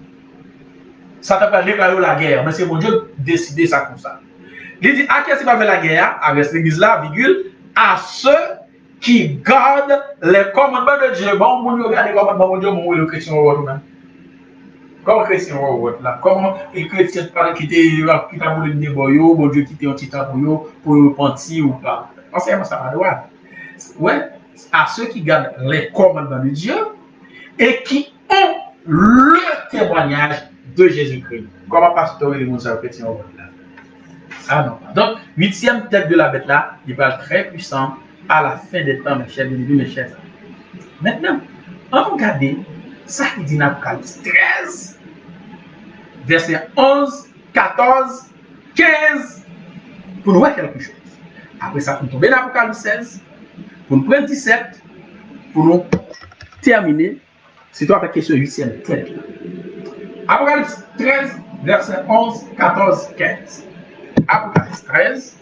Satan peut déclarer la guerre, mais c'est mon Dieu décider ça comme ça. Il dit, à qui est-ce qu'il va faire la guerre avec l'église là, virgule, à ceux qui gardent les commandements de Dieu. Bon, vous regardez les commandements de Dieu, mon le chrétien au même. Comment chrétien au là? Comment les chrétiens qui t'a voulu des boyaux, bon Dieu qui t'a un petit temps pour eux, pour eux pentir ou pas. Enseignez-moi ça va droit. Ouais, à ceux qui gardent les commandements de Dieu et qui ont le témoignage de Jésus-Christ. Comment pasteur et mon chrétien au là? Ah non. Donc, huitième tête de la bête là, il parle très puissant à la fin des temps, mes chers bien-aimés, mes chers amis. Maintenant, on va regarder ça qui dit dans Apocalypse treize, versets onze, quatorze, quinze, pour nous voir quelque chose. Après ça, pour nous tomber dans Apocalypse seize, pour nous prendre dix-sept, pour nous terminer, c'est toi avec question huitième tête. Apocalypse treize, versets onze, quatorze, quinze. Apocalypse treize,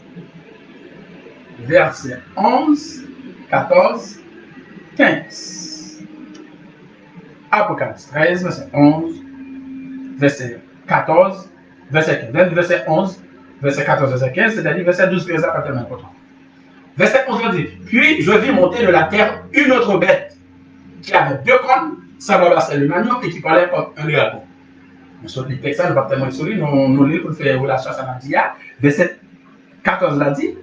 versets onze, quatorze, quinze. Apocalypse treize, verset onze, verset quatorze, verset quinze. Verset onze, verset quatorze, verset quinze, c'est-à-dire verset douze, verset pas tellement important. Verset onze, dit, puis je vis monter de la terre une autre bête qui avait deux cornes, semblable à le manioc et qui parlait comme un dragon. Nous le texte, nous ne pas tellement solide, nous nous lisons pour faire relation à ça. Verset quatorze l'a dit.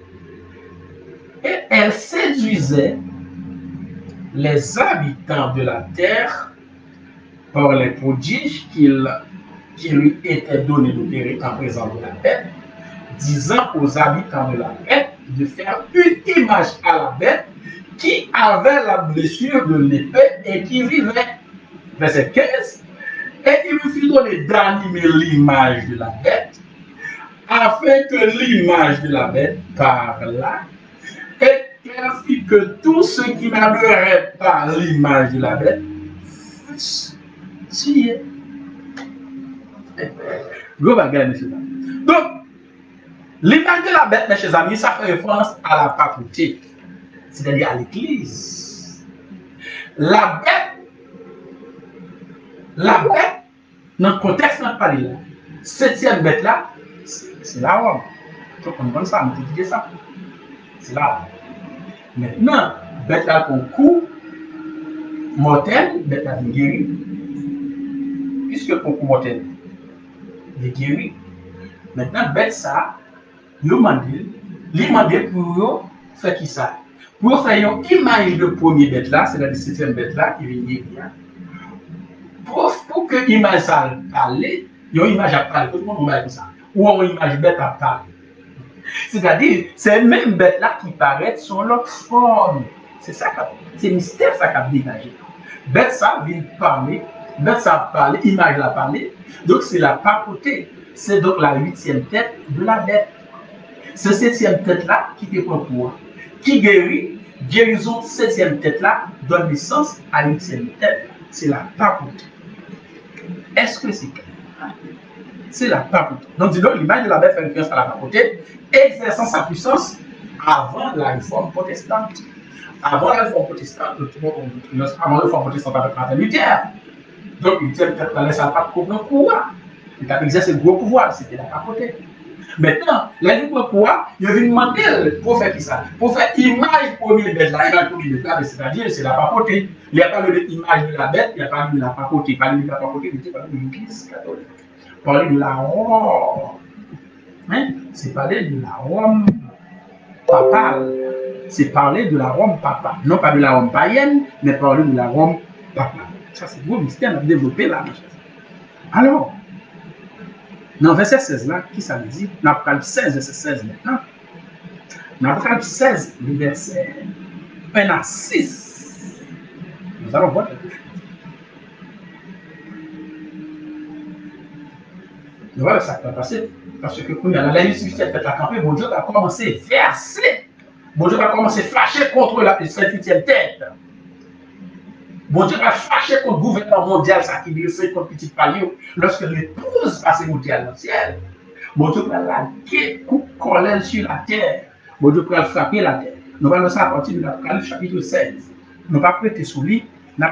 Et elle séduisait les habitants de la terre par les prodiges qu'il, qui lui étaient donnés d'opérer en présence de la bête, disant aux habitants de la bête de faire une image à la bête qui avait la blessure de l'épée et qui vivait. Verset quinze. Et il lui fut donné d'animer l'image de la bête, afin que l'image de la bête parlât, et qu'elle fit que tous ceux qui n'adoraient pas l'image de la bête fussent tués. Gros bagage, mes chers amis. Donc, l'image de la bête, mes chers amis, ça fait référence à la papauté, c'est-à-dire à l'église. La bête, la bête, dans le contexte de notre palais là, septième bête là, c'est la Rome. Il faut comprendre ça, on peut dire ça. C'est la Rome. Maintenant, bête là qu'on coup mortel, bête là guéri. Puisque qu'on coup mortel, il est guéri. Maintenant, bête ça, il demande, il demande pour faire qui ça? Pour faire une image de premier bête là, c'est la septième bête là qui vient guérir. Pour, pour que l'image ça parle, il y a une image à parler, tout le monde va comme ça. Ou une image bête à parler. C'est-à-dire, c'est même bête là qui paraît sur leur forme. C'est ça, c'est mystère ça qu'a dégagé. Bête ça vient parler, bête ça parler, image la parler. Donc c'est la papauté. C'est donc la huitième tête de la bête. C'est cette septième tête là qui te prend pour qui guérit, guérison septième tête là donne naissance à huitième tête. C'est la papauté. Est-ce que c'est clair? C'est la papauté. Donc, dis donc, l'image de la bête fait référence à la papauté, exerçant sa puissance avant la réforme protestante. Avant la réforme protestante, avant la réforme protestante avec Martin Luther. Donc, Luther peut-être laissé la pape comme un pouvoir. Il a exercé un gros pouvoir, c'était la papauté. Maintenant, la libre pouvoir, il vient demander pour faire qui ça? Pour faire image première bête, la image première bête, c'est-à-dire c'est la papauté. Il n'y a pas de l'image de la bête, il n'y a pas de la papauté. Il parle de la papauté, il parle de l'église catholique. Parler de la Rome. Hein? C'est parler de la Rome papale. C'est parler de la Rome papale. Non pas de la Rome païenne, mais parler de la Rome papale. Ça, c'est le gros mystère à développer là, ma chère. Alors, dans le verset seize là, qui ça veut dire? Dans l'Apocalypse seize, verset seize maintenant. Dans l'Apocalypse seize, le verset un à six, nous allons voir quelque chose. Nous voilà ça qui va passer. Parce que quand il y a la liste du ciel fait la campagne, mon Dieu a commencé à verser Bon Dieu va commencer à fâcher contre la cette huitième tête. Bon Dieu va fâcher contre le gouvernement mondial, ça qui dit contre petit palio, lorsque l'épouse passe mondial dans le ciel. Bon Dieu va la coupe colère sur la terre. Bon Dieu va frapper la terre. Nous allons ça à partir de l'Apocalypse chapitre seize. Nous ne pas prêter sous lui. Nous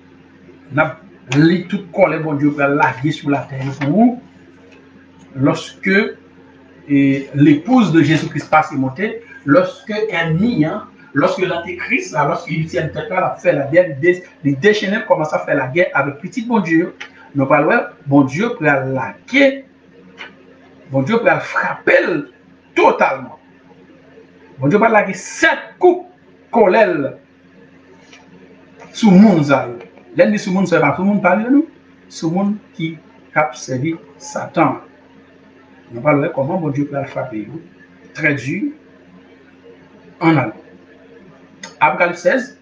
lit toute colère, bon Dieu va larguer sur la terre pour vous. Lorsque l'épouse de Jésus-Christ passe et montée, lorsque ennemi, hein, lorsque l'antéchrist, lorsqu'il tient tête là, fait la guerre, les déchaînés commencent à faire la guerre avec petit bon Dieu. Nous parlons, bon Dieu peut la laquer, bon Dieu peut la frapper totalement. Bon Dieu peut la laquer sept coups colère sous le monde. L'un sous le monde, c'est pas tout le monde parle de nous, sous le monde qui a servi Satan. Nous parlons comment bon Dieu peut la frapper, très dur, en allemand. Apocalypse seize,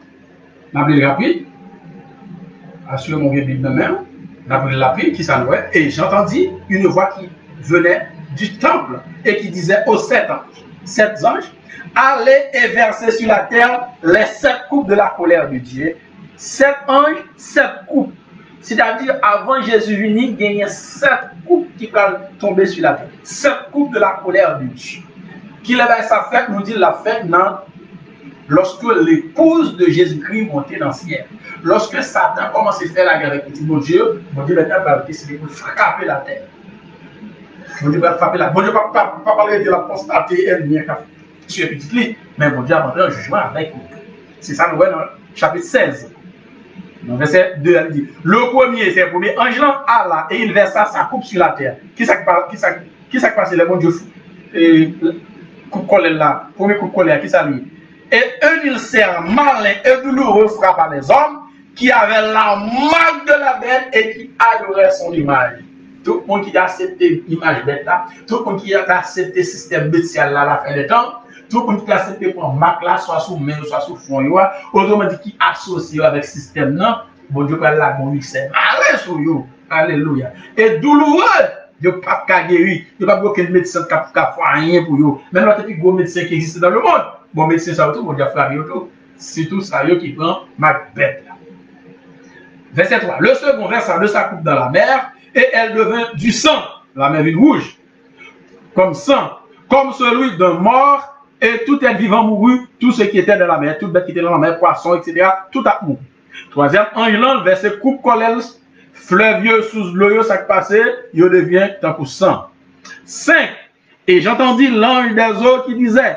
je rapide, assure mon Bible de main, je rapide, qui s'en est, et j'entendis une voix qui venait du temple et qui disait aux sept anges, sept anges, allez et versez sur la terre les sept coupes de la colère de Dieu. Sept anges, sept coupes. C'est-à-dire, avant Jésus venu, il y a sept coupes qui peuvent tomber sur la terre. Sept coupes de la colère de Dieu. Qui l'a sa fête, nous dit la fête, non? Lorsque l'épouse de Jésus-Christ montait dans le ciel. Lorsque Satan commence à faire la guerre avec mon Dieu, mon Dieu va décider de frapper la terre. Mon Dieu va frapper la terre. Mon Dieu ne va pas parler de la constater elle-même tuer petit lit, mais mon Dieu a montré un jugement avec nous. C'est ça nous voyons dans le chapitre seize. Dans verset deux, elle dit, le premier, c'est le premier ange Allah et il versa sa coupe sur la terre. Qui s'est passé, le bon Dieu fou? Et coupe colère là, premier coupe colère, qui ça lui? Et un il sert malin et douloureux frappe à les hommes qui avaient la marque de la bête et qui adoraient son image. Tout le monde qui a accepté l'image bête là, tout le monde qui a accepté le système bestial là à la fin des temps, tout le monde qui a accepté pour marque là, soit sous main, soit sous fond, autrement dit qui associe avec le système là, bon Dieu parle là, bon Dieu c'est malin sur eux, alléluia. Et douloureux, Dieu pas qu'à guérir, il n'y a pas aucun médecin qui a fait rien pour eux. Même là, il y a gros médecin qui existe dans le monde. Bon médecin ça tout, bon Dieu frère tout. C'est tout ça qui prend ma bête là. Verset trois. Le second versa de sa coupe dans la mer et elle devint du sang, la mer vide rouge, comme sang, comme celui d'un mort, et tout être vivant mourut, tout ce qui était dans la mer, tout bête qui était dans la mer, poisson, et cetera, tout a mouru. Troisième, ange verset coupe colère, fleuvieux sous l'eau, ça qui passait, il devient tant pour sang. Cinq. Et j'entendis l'ange des eaux qui disait,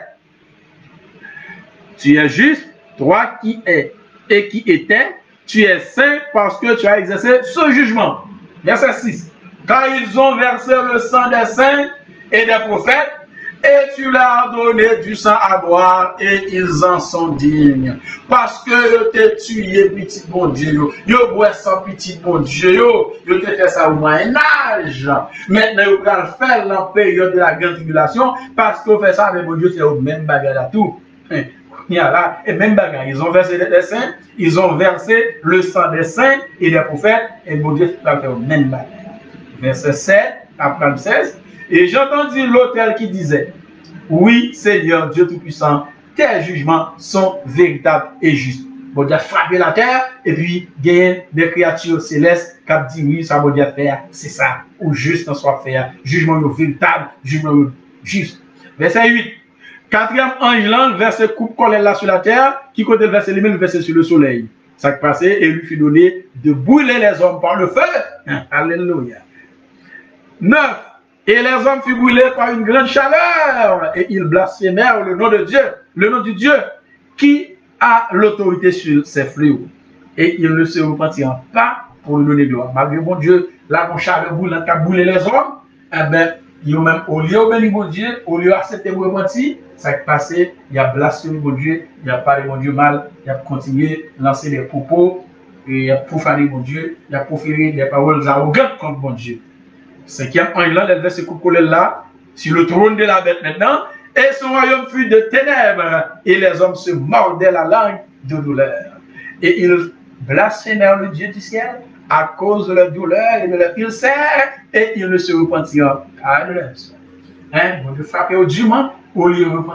tu es juste, toi qui es et qui étais, tu es saint parce que tu as exercé ce jugement. Verset six. Car ils ont versé le sang des saints et des prophètes, et tu leur as donné du sang à boire, et ils en sont dignes. Parce que tu t'es tué, petit bon Dieu. Yo bois sans petit bon Dieu. Yo te fait ça au Moyen-Âge. Maintenant, vous pouvez le faire dans la période de la grande tribulation, parce que vous faites ça avec mon Dieu, c'est au même bagarre à tout. Là, et même bagarre, ils ont versé des saints, ils ont versé le sang des saints et des prophètes, et mon Dieu va faire même bagarre. Verset sept, après seize, et j'entendis l'autel qui disait, oui, Seigneur Dieu Tout-Puissant, tes jugements sont véritables et justes. Bon Dieu a frappé la terre, et puis il y a des créatures célestes qui ont dit oui, ça va Dieu faire, c'est ça, ou juste en soit faire, jugement véritable, jugement juste. Verset huit. Quatrième ange là, verset coupe colère là sur la terre, qui côté le verset lui-même, le verset sur le soleil. Ça qui passait et lui fit donner de brûler les hommes par le feu. Alléluia. Neuf. Et les hommes furent brûlés par une grande chaleur, et ils blasphémèrent le nom de Dieu, le nom du Dieu qui a l'autorité sur ses fléaux. Et ils ne se repentiront pas pour lui donner gloire. Malgré mon Dieu, là, mon chaleur brûlant qui a brûlé les hommes, eh bien, ils ont même, au lieu de bénir mon Dieu, au lieu d'accepter le repentir, ça qui passé, il y a blasphémé mon Dieu, il y a parlé mon Dieu mal, il a continué à lancer des propos, et il a profané mon Dieu, il a proféré des paroles arrogantes contre mon Dieu. Cinquième ange là, le verset coupe là, sur le trône de la bête maintenant, et son royaume fut de ténèbres, et les hommes se mordaient la langue de douleur. Et ils blasphémèrent le Dieu du ciel à cause de leur douleur et de leur ulcère, et ils ne se repentirent pas de leur sang. Hein, bon Dieu frappé au jugement, au lieu de repentir,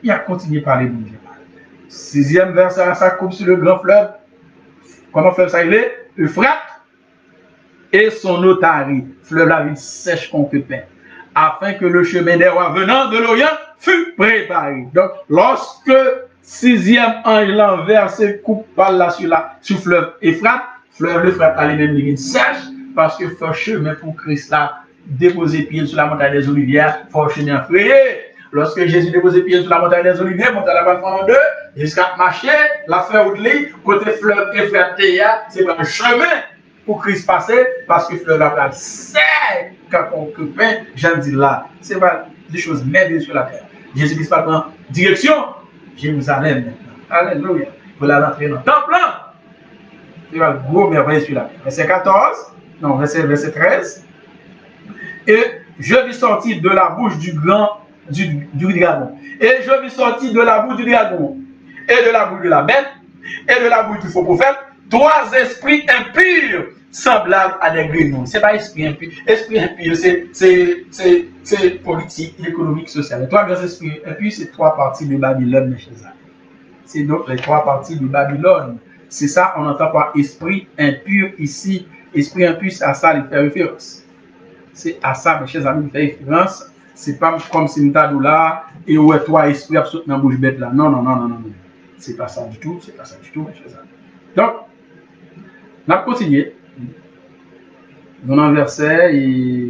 il a continué par les Dieu. Sixième verset, ça coupe sur le grand fleuve. Comment fleuve ça il est? Euphrate. Et son otarie, fleuve la ville sèche comme que pain, afin que le chemin des rois venant de l'Orient fût préparé. Donc, lorsque sixième ange l'enverse coupe par là sur la sur fleuve Euphrate, fleuve l'Euphrate a les mêmes lignes sèches, parce que faut chemin pour Christ là, déposer pied sur la montagne des Olivières, faut chemin frayé. Lorsque Jésus déposait pied sur la montagne des Oliviers, montait la bas en deux, jusqu'à marcher, la faire au lit, côté fleuve Euphrate, c'est un chemin pour Christ passer, parce que fleuve la place sec, quand on coupe, j'en dis là, c'est pas des choses merveilleuses sur la terre. Jésus-Christ va prendre direction, Jérusalem maintenant. Alléluia. Pour la rentrer dans le temple, c'est un gros merveille sur la terre. Verset quatorze, non, verset, verset treize. Et je vis sortir de la bouche du grand, du, du dragon. Et je vis sortir de la bouche du dragon, et de la bouche de la bête, et de la bouche du faux prophète, trois esprits impurs semblables à des grenouilles. Ce n'est pas esprit impur. Esprit impur, c'est politique, économique, social. Les trois grands esprits impurs, c'est trois parties de Babylone, mes chers amis. C'est donc les trois parties de Babylone. C'est ça, on entend par esprit impur ici. Esprit impur, c'est à ça il fait référence. C'est à ça, mes chers amis, il fait référence. C'est pas comme si nous avons là et où est trois esprits absolument dans la bouche bête là. Non, non, non, non, non. C'est pas ça du tout. C'est pas ça du tout, mes chers amis. Donc, on va continuer. Nous avons verset et...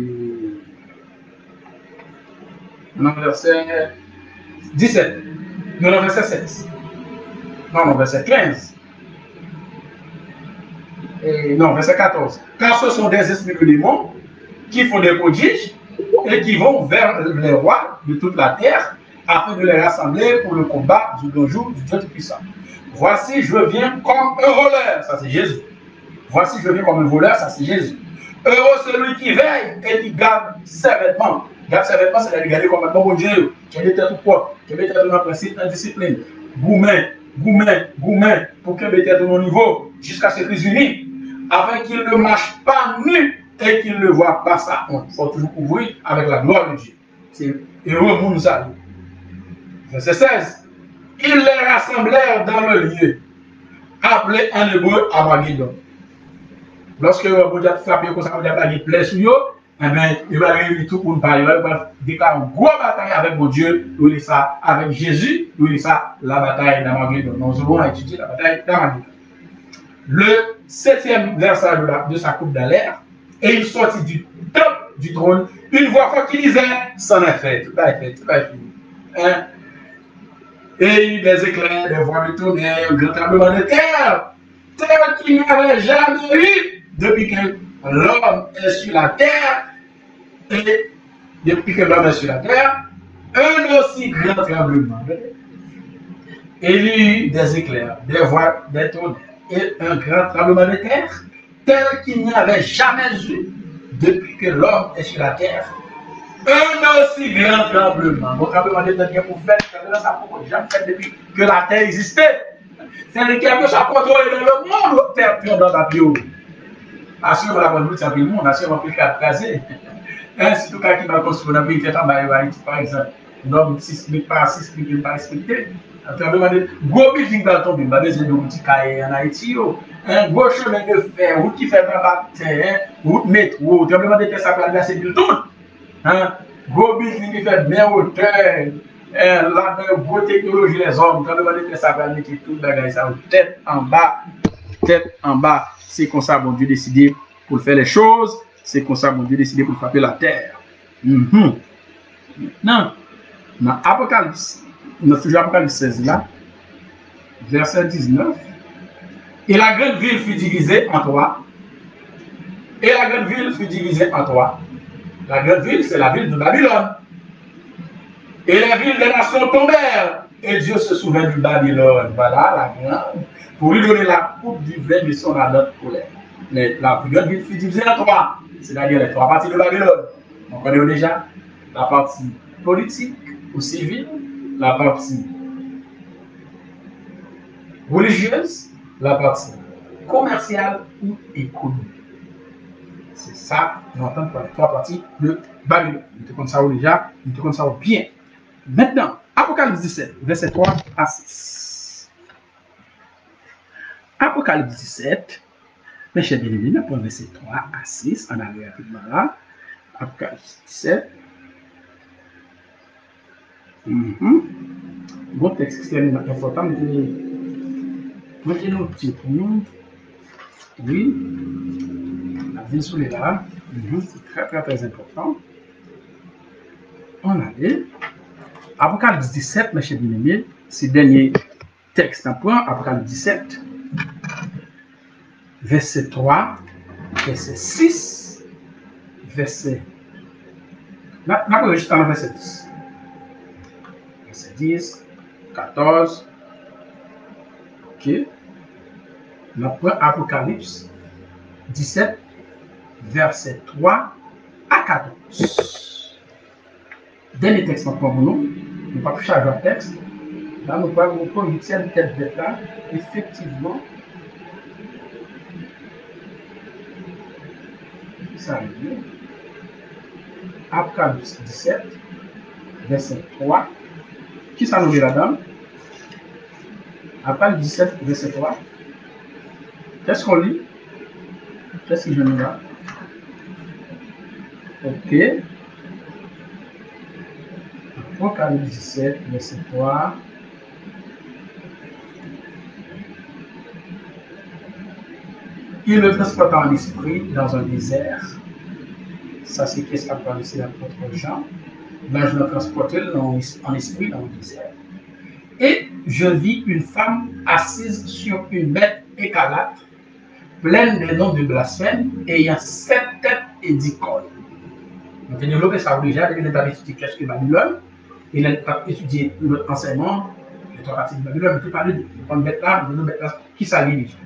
Nous avons verset dix-sept. Nous avons verset sept. Non, non, verset quinze. Et non, verset quatorze. Car ce sont des esprits de démons qui font des prodiges et qui vont vers les rois de toute la terre afin de les rassembler pour le combat du grand jour du Dieu Tout-Puissant. Voici, je viens comme un voleur, ça c'est Jésus. Voici, je viens comme un voleur, ça c'est Jésus. Heureux celui qui veille et qui garde ses vêtements. Garde ses vêtements, c'est de garder comme un bon Dieu, qui est tête propre, qui est tête dans principe, en discipline. Gourmet, gourmet, gourmet, pour qu'il ait au niveau, jusqu'à ce qu'ils unissent, afin qu'il ne marche pas nu et qu'il ne voit pas sa honte. Il faut toujours couvrir avec la gloire de Dieu. C'est heureux pour nous saluer. Verset seize. Ils les rassemblèrent dans le lieu, appelé en hébreu Armageddon. Lorsque vous avez frappé comme ça, vous avez plaie sur eux, eh bien, il va réunir tout pour nous parler. Il va déclarer une grosse bataille avec mon Dieu, nous lisons ça avec Jésus, nous lisons ça la bataille d'Armageddon. Nous allons étudier la bataille d'Armageddon. Le septième verset de, la, de sa coupe d'alerte, et il sortit du top du trône une voix forte qui disait, c'en est fait, tout est fait, tout est fini. Hein? Et il des éclairs, des voix de tonnerre, un grand tremblement de terre, terre qu'il n'y avait jamais eu depuis que l'homme est sur la terre, et depuis que l'homme est sur la terre, un aussi grand tremblement de terre. Et il y eut des éclairs, des voix, des tonnerres, et un grand tremblement de terre, tel qu'il n'y avait jamais eu depuis que l'homme est sur la terre. Un aussi grand tremblement. Mon tremblement de terre pour faire, ça n'a jamais fait depuis que la terre existait. C'est quelque chose à contrôler dans le monde, la terre pure dans la bio. Assurément, la bonne route, ça fait le monde, assurément, plus qu'à tracer. Ainsi, tout cas qui va construire dans le pays, c'est en bas, par exemple, l'homme sismique par sismique, il n'est pas respecté. Un tremblement de gros building dans le tombe, il va besoin de route en Haïti. Un gros chemin de fer, route qui fait dans la terre, route métro, tremblement de terre, ça peut aller assez vite tout. Hein? Gros building qui fait bien hauteur, là, gros technologie, les hommes, tremblement de terre, ça peut aller tout, bagage, ça, tête en bas, tête en bas. C'est comme ça, bon Dieu décidé pour faire les choses, c'est comme ça, bon Dieu décidé pour frapper la terre. Mm-hmm. Non, dans Apocalypse, nous toujours Apocalypse seize là, verset dix-neuf. Et la grande ville fut divisée en trois. Et la grande ville fut divisée en trois. La grande ville, c'est la ville de Babylone. Et les villes des nations tombèrent. Et Dieu se souvint du Babylone. Voilà la grande. Pour lui donner la coupe du vin de son ardente colère. La grande ville fut divisée en trois. C'est-à-dire les trois parties de Babylone. On connaît déjà la partie politique ou civile, la partie religieuse, la partie commerciale ou économique. C'est ça, nous entendons pour les trois parties de Babylone. Nous te connaissons ça déjà, nous te connaissons ça bien. Maintenant, Apocalypse dix-sept, verset trois à six. Apocalypse dix-sept, mes chers bien-aimés, pour verset trois à six, on a vu rapidement là. Apocalypse dix-sept. Mm-hmm. Bon texte extrêmement important. Mettez-nous un petit pour nous. Oui. La vie sous les là. Mm-hmm. C'est très, très, très important. On a vu. Apocalypse dix-sept, mes chers bien-aimés, c'est le dernier texte en point. Apocalypse dix-sept, verset trois, verset six, verset. Là, là, juste dans le verset dix. Verset dix, quatorze. Ok. Le point Apocalypse dix-sept, verset trois à quatorze. Dernier texte pour nous. Nous ne pouvons pas changer le texte. Là, nous pouvons prendre une tête bête là. Effectivement, ça arrive. Apocalypse dix-sept, verset trois. Qui ça nous dit là-dedans? Apocalypse dix-sept, verset trois. Qu'est-ce qu'on lit? Qu'est-ce que je lis là? Ok. Apocalypse dix-sept, verset trois. Il le transporta en esprit dans un désert. Ça, c'est qu'est-ce qu'a parlé ici l'apôtre Jean. Là, je le transportais en esprit dans le désert. Et je vis une femme assise sur une bête écarlate, pleine de noms de blasphème, ayant sept têtes et dix cornes. On a développé ça déjà, il a étudié qu'est-ce que Babylone, il a étudié l'enseignement, les trois parties de Babylone, il a parlé de une bête là, de bête là, qui s'allie déjà.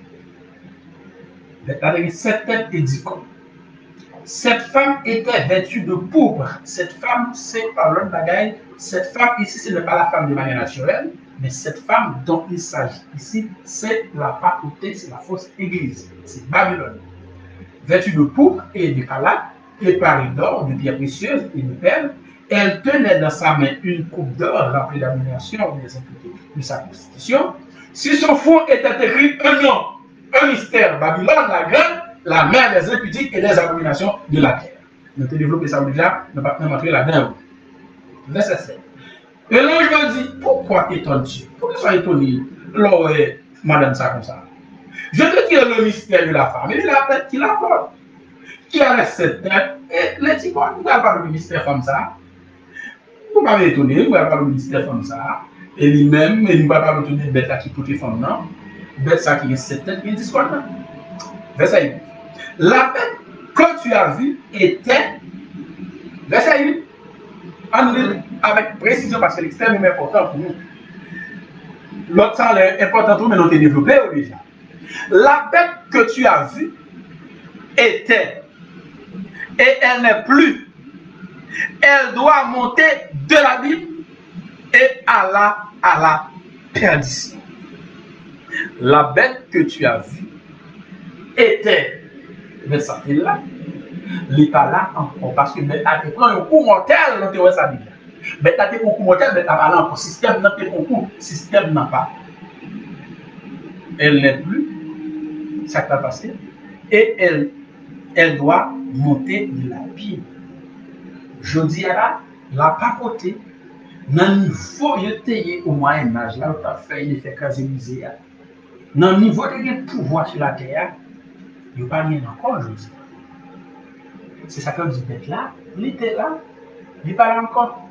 Bête là, il y a sept têtes et dix cornes. Cette femme était vêtue de pourpre. Cette femme, c'est par l'homme bagaille. Cette femme ici, ce n'est pas la femme de manière naturelle, mais cette femme dont il s'agit ici, c'est la papauté, c'est la fausse église. C'est Babylone. Vêtue de pourpre et de calate, préparée d'or, de pierres précieuses et de perles, elle tenait dans sa main une coupe d'or remplie d'admiration des imputés de sa constitution. Sur son front était écrit un nom, un mystère, Babylone la grande, la mère des impudiques et des abominations de la terre. Nous avons développé ça déjà, nous avons montré là-dedans. Verset sept. Et l'ange me dit, pourquoi étonnes-tu? Pourquoi sois étonné? Là, madame, ça comme ça. Je te dis le mystère de la femme, et la tête qui la porte. Qui a cette tête, et les petits quoi, vous n'avez pas le mystère comme ça. Vous m'avez étonné, vous n'avez pas le mystère comme ça. Et lui-même, il ne va pas le tenir bête là qui porte les femmes, non? Bête ça qui a cette tête, il dit quoi, non? Verset huit. La bête que tu as vue était, verset huit, avec précision parce que c'est extrêmement important pour nous. L'autre ça est important pour nous, mais nous t'ai développé déjà. La bête que tu as vue était, et elle n'est plus. Elle doit monter de l'abîme et à la, à la perdition. La bête que tu as vue était, mais ça fait là, l'état là encore, parce que mais à te prendre un coup mortel dans tes sa vie. Mais à te prendre un coup mortel, mais t'as mal encore, système n'a pas un coup, système n'a pas. Elle n'est plus, ça va passer, et elle, elle doit monter de la Bible. Je dis à la, la papauté, dans le niveau de au Moyen-Âge, là où tu as fait une effet quasi-musée, dans le niveau de pouvoir sur la terre, il n'y a pas rien encore aujourd'hui. C'est ça que dit bête là, il était là, il n'est pas là encore.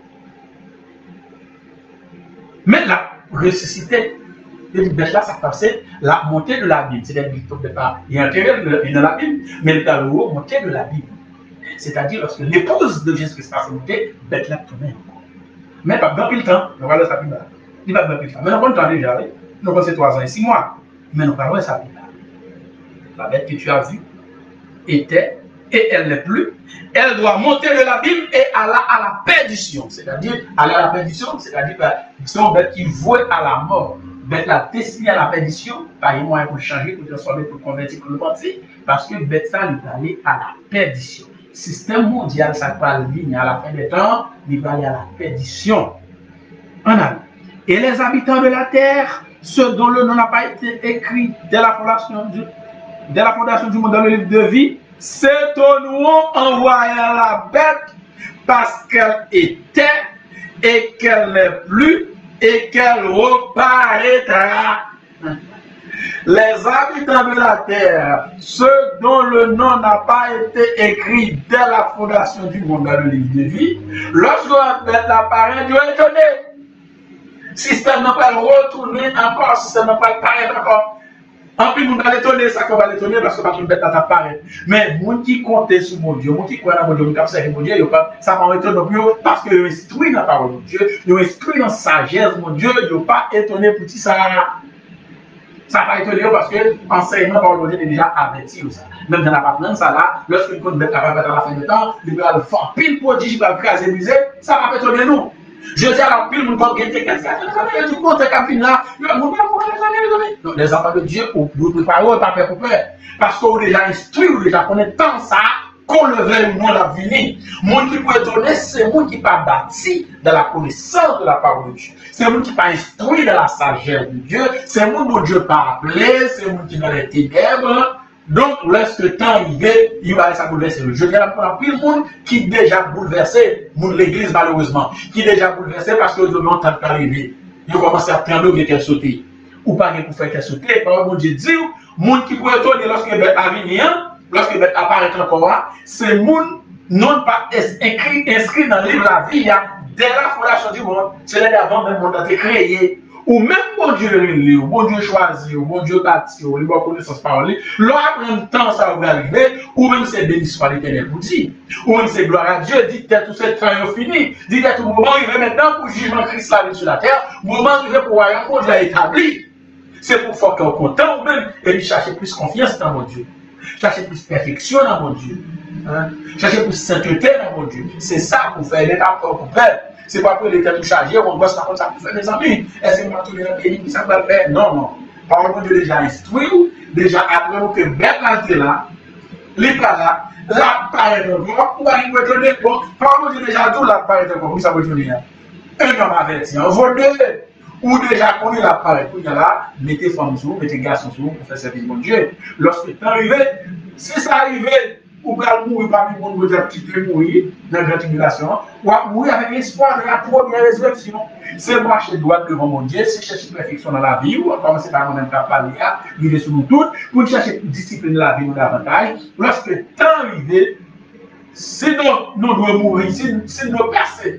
Mais là, ressuscité, il bête là, ça passait la montée de la Bible. C'est-à-dire qu'il y a un intérieur dans la Bible, mais dans le haut, montée de la Bible. C'est-à-dire lorsque l'épouse de Jésus-Christ a monté, bête là tournait encore. Mais pas dans le temps, nous allons ça plus bas. Il va dans le temps. Mais nous avons temps déjà, nous avons trois ans et six mois. Mais nous parlons de ça plus bas. La bête que tu as vue était, et elle n'est plus, elle doit monter de l'abîme et aller à la perdition. C'est-à-dire, aller à la perdition, c'est-à-dire, c'est une bête qui vouée à la mort. Bête la destinée à la perdition, pas un moyen pour changer, pour transformer, pour convertir, pour le penser, parce que bête ça, il va aller à la perdition. Système mondial, ça parle ligne à la fin des temps, il va aller à la perdition. En Allemagne. Et les habitants de la terre, ceux dont le nom n'a pas été écrit dès la fondation du, dès la fondation du monde dans le livre de vie, s'étonneront en voyant la bête parce qu'elle était et qu'elle n'est plus et qu'elle reparaîtra. Les habitants de la terre, ceux dont le nom n'a pas été écrit dès la fondation du monde dans le livre de vie, lorsque la bête apparaît, Dieu est étonné. Système n'a pas retourné encore, système n'a pas paraître encore. En plus, nous allons l'étonner, ça qu'on va l'étonner parce que pas une bête apparaît. Mais nous qui comptent sur mon Dieu, nous qui croient dans mon Dieu, nous qui observent mon Dieu, ça m'a étonné plus parce que nous instruit dans la parole de Dieu, nous instruit dans la sagesse, mon Dieu, nous pas étonné pour tout ça. Ça va étonner parce que l'enseignement par le Dieu est déjà averti. Même dans la parole, ça là, lorsque une bête apparaît à la fin du temps, il va le faire pile prodige, il va le craser, musée, ça va étonner nous. Je dis à la pile, nous avons gagné quelque chose. Du coup, c'est capine là. Donc, les enfants de Dieu, vous préparez pas faire pour peur. Parce qu'on déjà instruit, on déjà connaît tant ça, qu'on le veuille ou non la venir. Monde qui peut étonner, c'est monde qui pas bâti dans la connaissance de la parole de Dieu. C'est monde qui pas instruit dans la sagesse de Dieu. C'est monde dont Dieu pas appelé. C'est monde qui dans les ténèbres. Donc, lorsque le temps arrivé, il va ça bouleverser. Je dis à la plus le monde qui déjà bouleversé, l'église malheureusement, qui déjà bouleversé parce que le moment est arrivé. Il commence à prendre l'eau et qu'elle saute. Ou pas pour faire qu'elle saute. Par mon Dieu dit, monde qui peut étonner lorsque le bête arrive, lorsque le bête apparaît encore, c'est monde non pas inscrit, inscrit dans le livre de la vie, dès la fondation du monde, c'est là avant même le monde a été créé. Ou même bon Dieu le bon Dieu choisi, ou bon Dieu bâti, ou les bonnes connaissances parler, l'on apprend le temps ça va arriver, ou même c'est béni soit l'éternel pour dire, ou même c'est gloire à Dieu, dit que tout ce temps est fini, dit que tout moment arrivé maintenant pour jugement Christ la vie sur la terre, moment arrivé pour royaume pour Dieu établi. C'est pour faire qu'on est content, ou même, et chercher plus confiance dans mon Dieu, chercher plus perfection dans mon Dieu, hein? Chercher plus sainteté dans mon Dieu. C'est ça pour faire, n'est pas pour faire. C'est pas pour les têtes chargées, on doit se faire ça pour faire des amis. Est-ce que tout le monde est dit ça va le faire? Non, non. Par contre, Dieu déjà instruit, déjà après que bête là, là, les pas là, là, paraît encore, ou va y retourner. Bon, par contre, Dieu déjà tout là, paraît encore, vous savez retourner. Un homme averti, un vaudou, ou déjà connu la paraît, pour là, mettez femme sous, mettez garçon sous pour faire service de mon Dieu. Lorsque le temps arrivé, si ça arrivait, ou va mourir parmi le monde, vous avez quitté mourir dans la tribulation, ou va mourir avec l'espoir de la première résurrection. C'est marcher droit devant mon Dieu, c'est chercher perfection dans la vie, ou comme c'est pas moi-même qui a parlé, vivre sur nous toutes, pour chercher discipline de la vie, nous davantage. Lorsque le temps arrivé, si nous, nous devons mourir, si, si nous percer,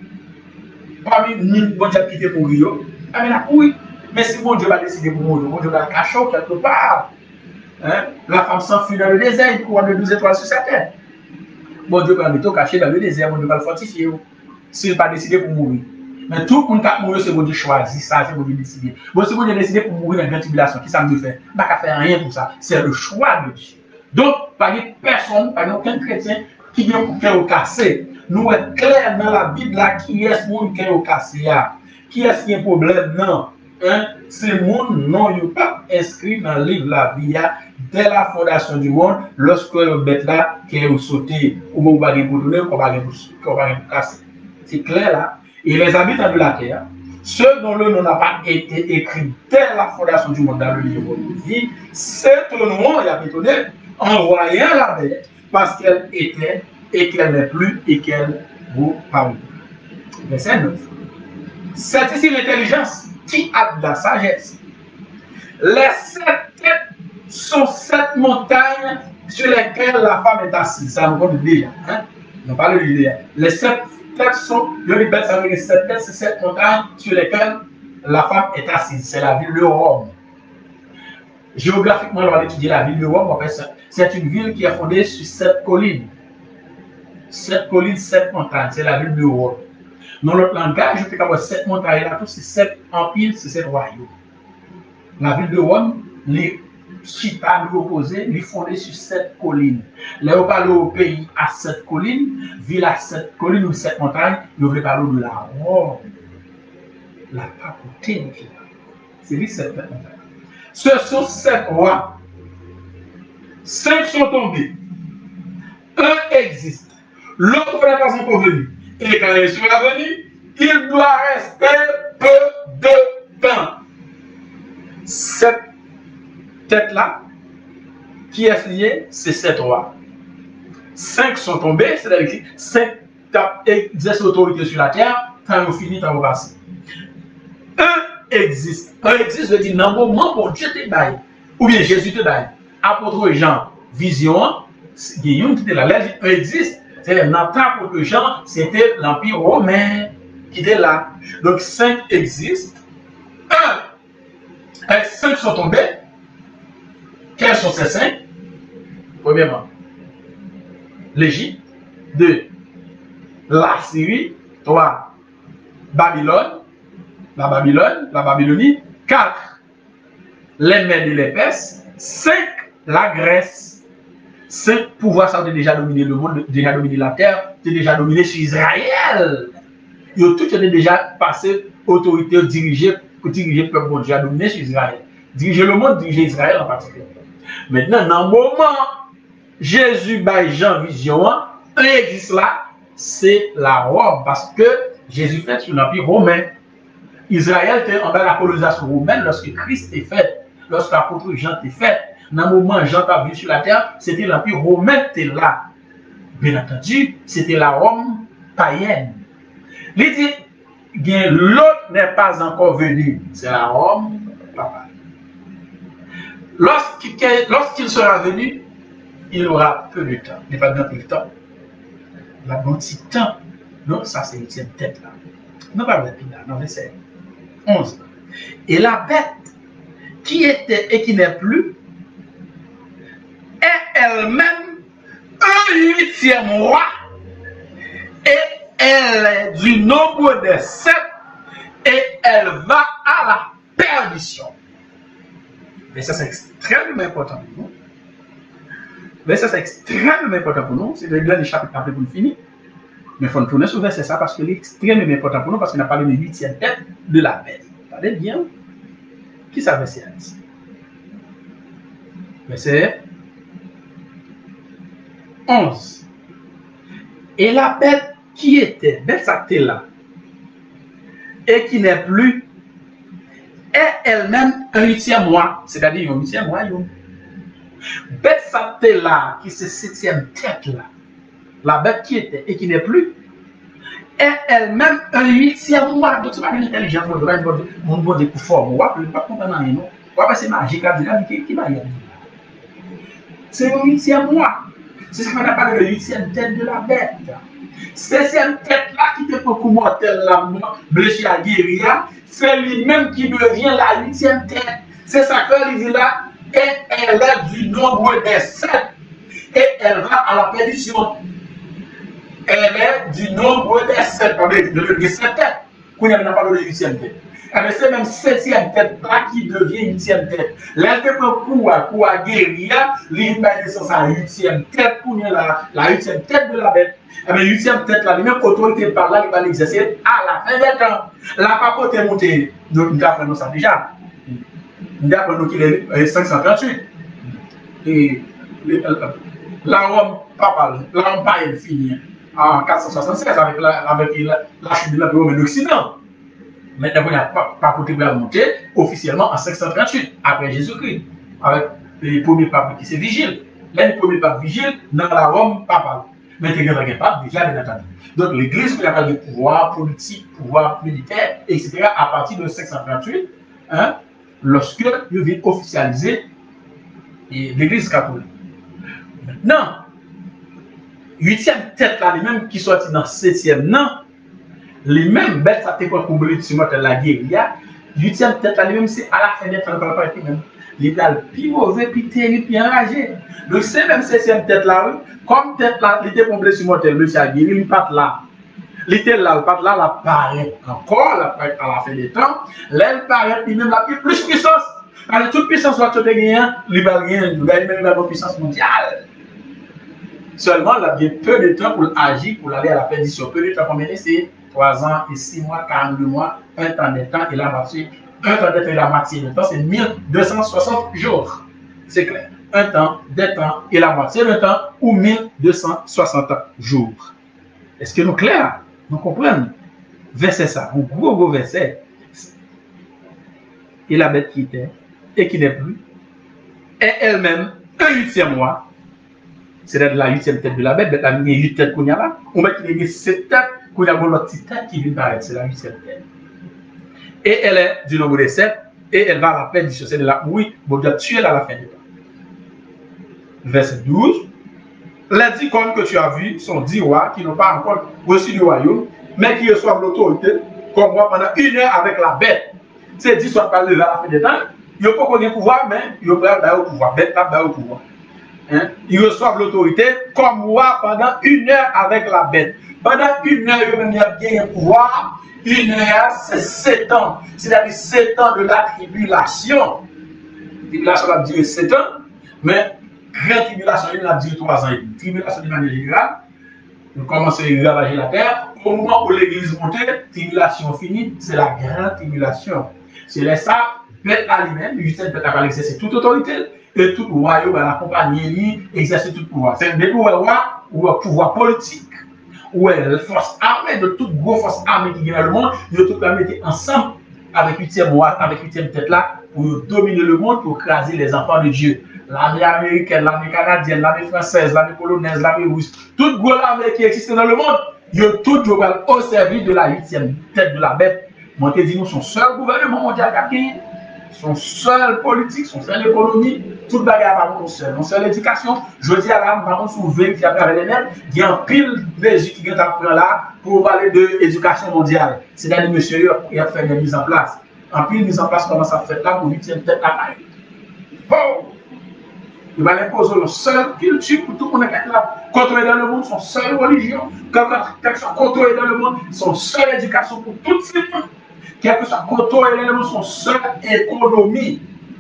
parmi nous, bon Dieu a quitté mourir, ah mais la oui, mais si mon Dieu va décider pour mourir, mon Dieu va le cacher quelque part. Hein? La femme s'enfuit dans le désert, il court de douze étoiles sur sa tête. Bon Dieu va le cacher dans le désert, bon Dieu va le fortifier. S'il n'a pas décidé pour mourir. Mais tout le monde qui a mouru, c'est bon Dieu choisi, ça, c'est bon Dieu décidé. Bon, si bon Dieu décidé pour mourir dans la grande tribulation, qui ça me fait? Il n'a qu'à faire rien pour ça. C'est le choix de Dieu. Donc, pas de personne, pas aucun chrétien qui vient pour faire au cassé. Nous sommes clairs dans la Bible là, qui est ce monde qui est au cassé. Qui est-ce qui a un problème? Non. Hein? C'est le monde non, il n'est pas inscrit dans le livre de la vie dès la fondation du monde, lorsque le bête là qui est sauté, ou on va pour donner, ou on va pour casser. C'est clair là. Et les habitants de la terre, ceux dont le nom n'a pas été écrit dès la fondation du monde dans le livre de vie, s'étonneront, il y a étonné, en voyant la bête, parce qu'elle était, et qu'elle n'est plus, et qu'elle vous parle. Verset neuf. C'est ici l'intelligence qui a de la sagesse. Les sept têtes sont sept montagnes sur lesquelles la femme est assise. Ça nous compte déjà. Hein? On parle de l'idée. Les sept têtes sont, le libère, ça veut dire les sept têtes, c'est sept montagnes sur lesquelles la femme est assise. C'est la ville de Rome. Géographiquement, on va étudier la ville de Rome. C'est une ville qui est fondée sur sept collines. Sept collines, sept montagnes. C'est la ville de Rome. Dans notre langage, je peux avoir sept montagnes là, tout c'est sept empires, c'est sept royaumes. La ville de Rome, les chita lui opposés, les fondés sur sept collines. Là, on parle au pays à sept collines, ville à sept collines ou sept montagnes, nous voulons parler de la Rome. La papauté, c'est les sept montagnes. Ce sont sept rois. Cinq sont tombés. Un existe. L'autre n'est pas encore venu. Et quand il sera venu, il doit rester Cette tête-là, qui est liée, c'est sept rois. Cinq sont tombés, c'est-à-dire que cinq exercent l'autorité sur la terre, quand on finit, quand on passe. Un existe. Un existe, veut dire, dans le moment où Dieu te baille, ou bien Jésus te baille, apôtre Jean, vision, Guillaume qui était là, un existe. C'est dans le temps pour Jean, c'était l'Empire romain qui était là. Donc cinq existent. Un, cinq sont tombés. Quels sont ces cinq? Premièrement, l'Égypte. Deux, la Syrie. Trois, Babylone. La Babylone, la Babylonie. Quatre, les Mèdes et les Perses. Cinq, la Grèce. Cinq pouvoirs ça a déjà dominé le monde, déjà dominé la terre, déjà dominé sur Israël. Ils ont tous déjà passé autorité, diriger, diriger le peuple, déjà dominé sur Israël. Diriger le monde, diriger Israël en particulier. Maintenant, dans le moment, Jésus baille Jean vision, un existe là, c'est la Rome, parce que Jésus fait sur l'Empire romain. Israël était en bas de la colonisation romaine lorsque Christ est fait, lorsque l'apôtre Jean est fait. Dans le moment où Jean a vu sur la terre, c'était l'Empire romain qui était là. Bien entendu, c'était la Rome païenne. Il dit, l'autre n'est pas encore venu, c'est la Rome papale. Lorsqu'il lorsqu'il sera venu, il aura peu de temps. Il n'est pas dans peu de temps. Il a un petit temps. Non, ça c'est l'huitième tête là. Non, pas le là, non, verset onze. Et la bête qui était et qui n'est plus, est elle-même un huitième roi, et elle est du nombre des sept, et elle va à la perdition. Mais ça c'est extrêmement important pour nous. Mais ça c'est extrêmement important pour nous. C'est le chapitre après pour nous finir. Mais il faut nous tourner sur verset ça parce que c'est extrêmement important pour nous parce qu'on a parlé de huitième tête de la bête. Regardez bien. Qui ça verset dit? Verset onze. Et la bête qui était, bête ça était là, et qui n'est plus, est elle-même un huitième mois, c'est-à-dire un huitième mois. Bête ça était là, qui c'est septième tête là, la bête qui était et qui n'est plus, est elle-même un huitième mois. Donc c'est pas une intelligence, mon bon de forme, on va pas comprendre rien, non. On va passer magique à dire qui va y aller. C'est un huitième mois. C'est ce qu'on a parlé de huitième tête de la bête. Septième tête là qui était beaucoup mortel là, blessé à guérir, c'est lui-même qui devient la huitième tête. C'est ça qu'il dit là, et elle est du nombre des sept, et elle va à la perdition. Elle est du nombre des sept, de sept têtes, qu'on n'a pas parlé de huitième tête. C'est même septième tête là qui devient huitième tête. Là, il pour pour guérir, il va descendre sa huitième tête pour la, la huitième tête de la bête. Et bien, huitième tête là, même autorité par là, il va l'exercer à la fin des temps. La papote est montée. Donc, nous apprenons ça déjà. Nous apprenons qu'il est cinq cent trente-huit. Et la Rome papale, la Rome païenne finit en quatre cent soixante-seize avec la, avec la, la chute de l'Empire romain d'Occident. Maintenant, il n'y a pas papoté pour monter officiellement en cinq cent trente-huit, après Jésus-Christ, avec les premiers papes qui c'est vigile. L'un des premiers papes vigiles dans la Rome papale. Maintenant, il y a un pape déjà, bien entendu. Donc, l'Église, il y a de pouvoir politique, pouvoir militaire, et cetera, à partir de cinq cent trente-huit, hein, lorsque il vient officialiser l'Église catholique. Maintenant, huitième tête là, les mêmes qui sortent dans septième, non. Les mêmes bêtes, ça t'est pas comblé sur la guérilla. Huitième tête là, les mêmes, c'est à la fin des temps, on ne pas même. L'idéal, plus mauvais, plus terrible, plus enragé. Donc, c'est même septième tête là, comme tête là, il était comblé sur mortel, le chat guéri, il part là. Il était là, il part là, il apparaît encore, à la fin des temps. Là, il paraît, il même la plus puissance. Alors, toute puissance va te gagner, il va gagner, il va même la puissance mondiale. Seulement, il a bien peu de temps pour agir, pour aller à la perdition. Peu de temps, combien c'est trois ans et six mois, quarante-deux mois, un temps de temps et la moitié. Un temps de temps et la moitié de temps, c'est mille deux cent soixante jours. C'est clair. Un temps, deux temps et la moitié de temps ou mille deux cent soixante jours. Est-ce que nous clair? Nous comprenons? Verset ça, un gros gros verset. Et la bête qui était, et qui n'est plus, est elle-même un huitième roi, c'est-à-dire la huitième tête de la bête, la huit tête qu'on y a là, on met qu'il y a sept têtes, qu'on a l'autre petite tête qui vient paraître, c'est la huitième tête. Et elle est du nombre de sept, et elle va à la paix du chaussée de la oui, bon Dieu, tu es là à la fin du temps. Verset douze. Les dix cornes que tu as vues sont dix rois qui n'ont pas encore reçu du royaume, mais qui reçoivent l'autorité comme roi pendant une heure avec la bête. Ces dix sont pas levés à la fin des temps. Ils n'ont pas connu le pouvoir, mais ils ont pas au pouvoir. Bête pas au pouvoir. Hein? Ils reçoivent l'autorité comme roi pendant une heure avec la bête. Pendant une heure, ils ont bien un pouvoir. Une heure, c'est sept ans. C'est-à-dire sept ans de la tribulation. La tribulation va durer sept ans, mais grande tribulation, il a duré trois ans et demi. Tribulation de manière générale, nous commençons à ravager la terre. Au moment où l'église montait, tribulation finie, c'est la grande tribulation. C'est là ça, bête à lui-même, Justin peut avoir exercer toute autorité et tout royaume va l'accompagner, exercer tout pouvoir. C'est un roi ou un pouvoir politique, ou une force armée, de toute grosse force armée qui vient dans le monde, ils ont tout mettre ensemble avec huitième roi, avec huitième tête là, pour dominer le monde, pour craser les enfants de Dieu. L'armée américaine, l'armée canadienne, l'armée française, l'armée polonaise, l'armée russe, toute grosse armée qui existe dans le monde, ils ont tout au service de la huitième tête de la bête. Moi, je dis, nous, son seul gouvernement mondial qui a gagné, son seul politique, son seul économie, tout le bagage par contre seul. Son seule éducation, je dis à l'âme, par contre, sous vingt qui a fait les mêmes, il y a un pile de Jésus qui vient d'apprendre là pour parler de l'éducation mondiale. C'est-à-dire, monsieur, il a fait des mises en place. En pile mise en place, comment ça fait là pour huitième tête à la bon! Il va imposer une seule culture pour tout le monde qui est là. Contrôler dans le monde, son seule religion. Quelque soit contrôlé dans le monde, son seule éducation pour tout le monde. Quelque soit contrôlé dans le monde, son seule économie.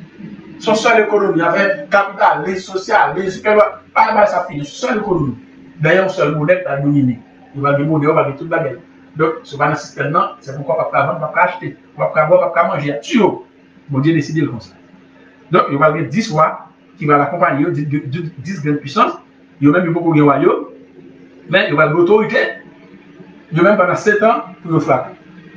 Son seule économie avec capital, les social, les pas mal ça finit. Son seule économie. D'ailleurs, seul monnaie qui a dominé. Il va le monnaie, il va le tout le bagage. Donc, ce n'est pas un système, non. C'est pourquoi on ne peut pas acheter, on ne peut pas boire, on ne peut pas manger. Tuo. Mon Dieu décide comme ça. Donc, il va y avoir dix rois qui va l'accompagner, dix grandes puissances. Il y a même beaucoup de royaumes, mais il va y avoir l'autorité. Il y a même pendant sept ans pour le frapper.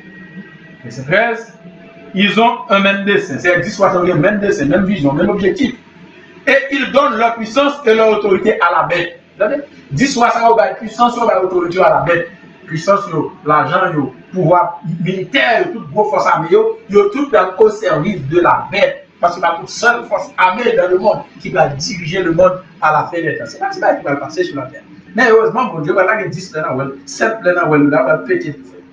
Verset treize, ils ont un même dessein. C'est dix rois qui ont le même dessein, même vision, même objectif. Et ils donnent leur puissance et leur autorité à la bête. dix rois, ça va puissance et leur autorité à la bête. Puissance, l'argent, le pouvoir militaire, toute grosse force armée, ils sont tout au service de la bête. Parce qu'il y a toute seule force armée dans le monde qui va diriger le monde à la fin des temps. C'est pas ça qui va passer sur la terre. Mais heureusement, mon Dieu, voilà les dix pleins, sept pleins, là, va péter.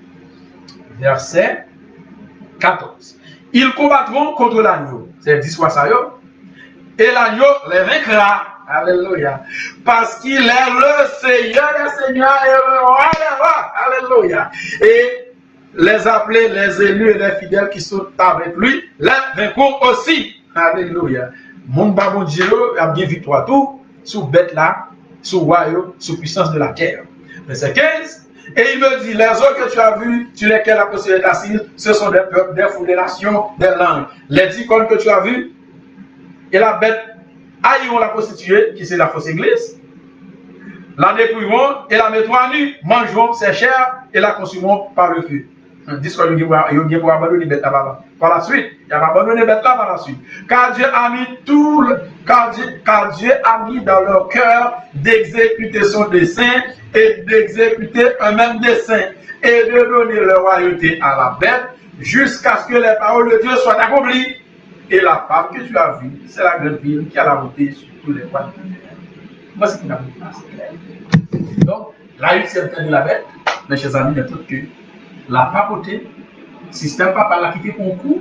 Verset quatorze. Ils combattront contre l'agneau. C'est dix fois ça, yo. Et l'agneau les vaincra. Alléluia. Parce qu'il est le Seigneur des Seigneurs et le roi des rois. Alléluia. Et les appelés, les élus et les fidèles qui sont avec lui, les vaincront aussi. Alléluia. Mon bon Dieu a bien victoire tout, sous bête là, sous royaume, sous puissance de la terre. Verset quinze. Et il me dit, les autres que tu as vus, sur lesquels la possédé est assise, ce sont des peuples, des fous, des nations, des langues. Les dix cornes que tu as vus, et la bête haïront la prostituée, qui c'est la fausse église, la dépouilleront et la mettront à nu, mangeront ses chairs et la consumeront par le feu. Dis qu'il y a bien pour abandonner bête là par la suite. Il a abandonné bête là par la suite. Car Dieu a mis tout le, car Dieu, car Dieu a mis dans leur cœur d'exécuter son dessein et d'exécuter un même dessein et de donner leur royauté à la bête jusqu'à ce que les paroles de Dieu soient accomplies. Et la femme que tu as vue, c'est la grande ville qui a la beauté sur tous les rois. Moi, c'est qui n'a pas clair. Donc, la huitième tête de la bête, mes chers amis, n'est autre que la papauté, système papa l'a quitté concours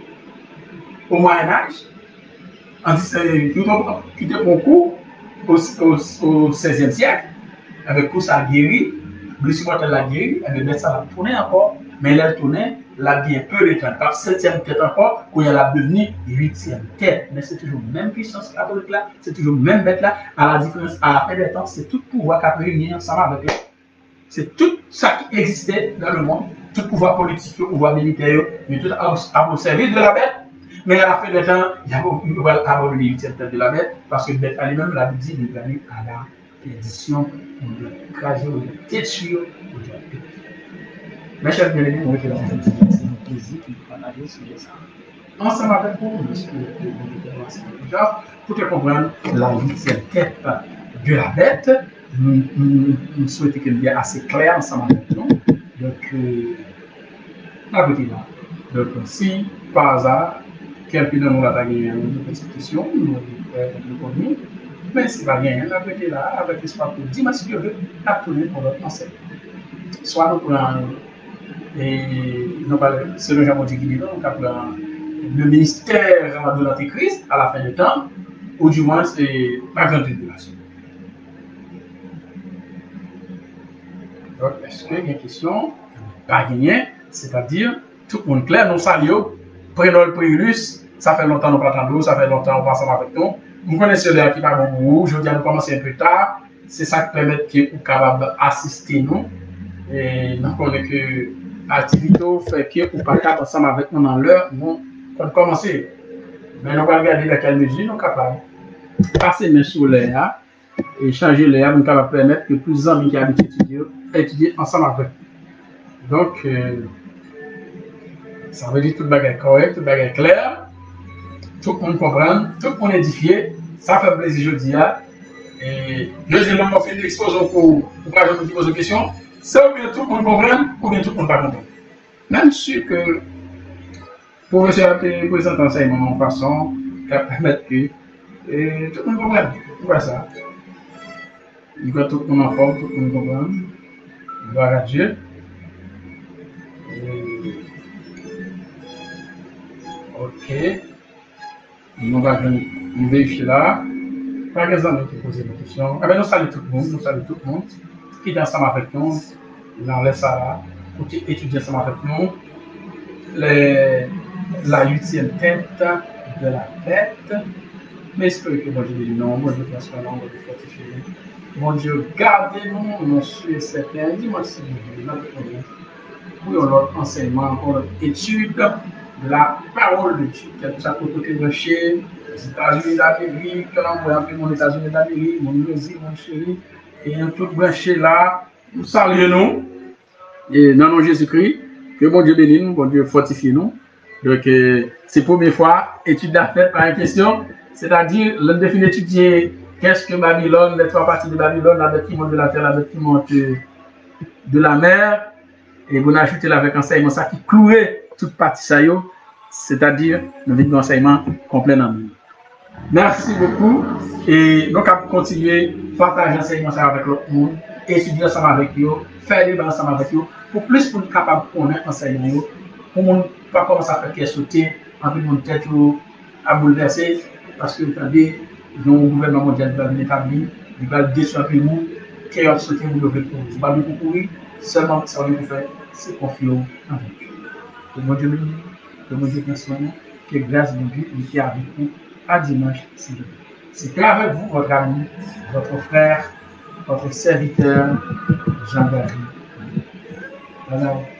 au Moyen-Âge, en quitté concours au, au, au seizième siècle, avec coup ça a guéri, Lucie Mortel l'a guéri, et bien ça l'a tourné encore, mais elle a tourné, l'a bien peu de temps, par septième tête encore, où elle a devenu huitième tête. Mais c'est toujours la même puissance catholique là, c'est toujours la même bête là, à la différence, à la fin des temps, c'est tout pouvoir qui a réuni ensemble avec elle. C'est tout ça qui existait dans le monde, tout pouvoir politique, tout pouvoir militaire, mais tout à au service de la bête. Mais à la fin des temps, il y a abandonné l'huitième tête de la bête, parce que la bête elle-même, la dit, de gagner à la perdition, de l'écraser, de détruire, de la paix. Mes chers bien-aimés, on va faire un plaisir de partager sur ça. ensemble avec vous, puisque déjà, pour te comprendre la huitième tête de la bête, nous, nous, nous souhaitons qu'elle soit assez claire ensemble avec nous. Donc, euh, la petite là. Donc, si par hasard, quelqu'un de nous a gagné une petite question, nous avons connu, mais c'est pas rien, la petite là, avec l'espoir pour dimanche que veut tourner pour notre enseignement. Soit nous prenons, et nous parlons, selon Jean-Maudit Guinée, nous prenons le ministère de l'Antéchrist à la fin du temps, ou du moins c'est pas grande tribulation. Donc, est-ce qu'il y a une question? Pas gagné, c'est-à-dire, tout le monde clair, nous saluons, prenons le prélude, ça fait longtemps que nous n'entendons, ça fait longtemps qu'on passe avec nous. Vous connaissez les qui parlent beaucoup, je viens de commencer un peu tard, c'est ça qui permet que vous capable d'assister nous. Et nous connaissons que l'activité fait que vous pas capable ensemble avec nous dans l'heure, nous on commencer. Mais nous allons regarder dans quelle mesure nous sommes capables de passer mes sur l'air et changer l'air, nous capable permettre que plus d'amis qui habitent étudier, étudier ensemble avec nous. Donc, euh, ça veut dire tout le bagage correct, tout le bagage clair, tout le monde comprend, tout le monde édifié, ça fait plaisir jeudi. Et deuxièmement, on fait une exposition pour ne pas poser des questions. C'est ou bien tout le monde comprend ou bien tout le monde ne pas comprendre. Même sûr que le professeur a présenté l'enseignement en façon qui permettre que et, tout le monde comprenne. Pourquoi ça? Il doit tout le monde en forme, tout le monde comprendre. Gloire à Dieu. Et... Ok. Nous allons vérifier là. Par exemple, nous poser des questions. Ah ben, nous saluons tout le monde, nous saluons tout le monde qui est ensemble avec nous. Dans les salles, pour étudier ensemble avec nous les, la huitième tête de la tête. Mais espérons que mon Dieu dit non, mon Dieu pense que non, mon Dieu fortifie. Mon Dieu, gardez-nous, mon Dieu, certain. Dis-moi si vous voulez, pour notre enseignement, pour notre étude de la parole de Dieu. Quel que soit le côté branché, les États-Unis d'Amérique, on voit un peu mon États-Unis d'Amérique, mon Brésil, mon chéri, et un tout branché là. Nous saluons et dans le nom de Jésus-Christ, que bon Dieu bénisse nous, bon Dieu fortifie nous. Donc, euh, c'est la première fois, étude d'affaires par une question, c'est-à-dire, le définir étudier qu'est-ce que Babylone, les trois parties de Babylone, la bête qui monte de la terre, la bête qui monte de la mer, et vous ajoutez là avec enseignement, ça qui clouait toute partie ça, c'est-à-dire, nous vivons enseignement complet dans le monde. Merci beaucoup, et donc, à continuer, partager l'enseignement avec l'autre monde. Étudier ensemble avec eux, faire des bains ensemble avec eux, pour plus pour être capable de connaître l'enseignement, pour ne pas commencer à faire qu'elle sauter, en plus de mon tête à bouleverser, parce que vous savez, le gouvernement mondial va venir établir, il va détruire le monde, qui a sauté, vous devez courir. Vous ne pouvez pas courir, seulement ce que vous faites, c'est confier en vous. Que mon Dieu bénisse, que mon Dieu prenne soin, que grâce de Dieu, il est avec vous à dimanche. C'était avec vous, votre ami, votre frère, votre serviteur Jean-Gary. Alors,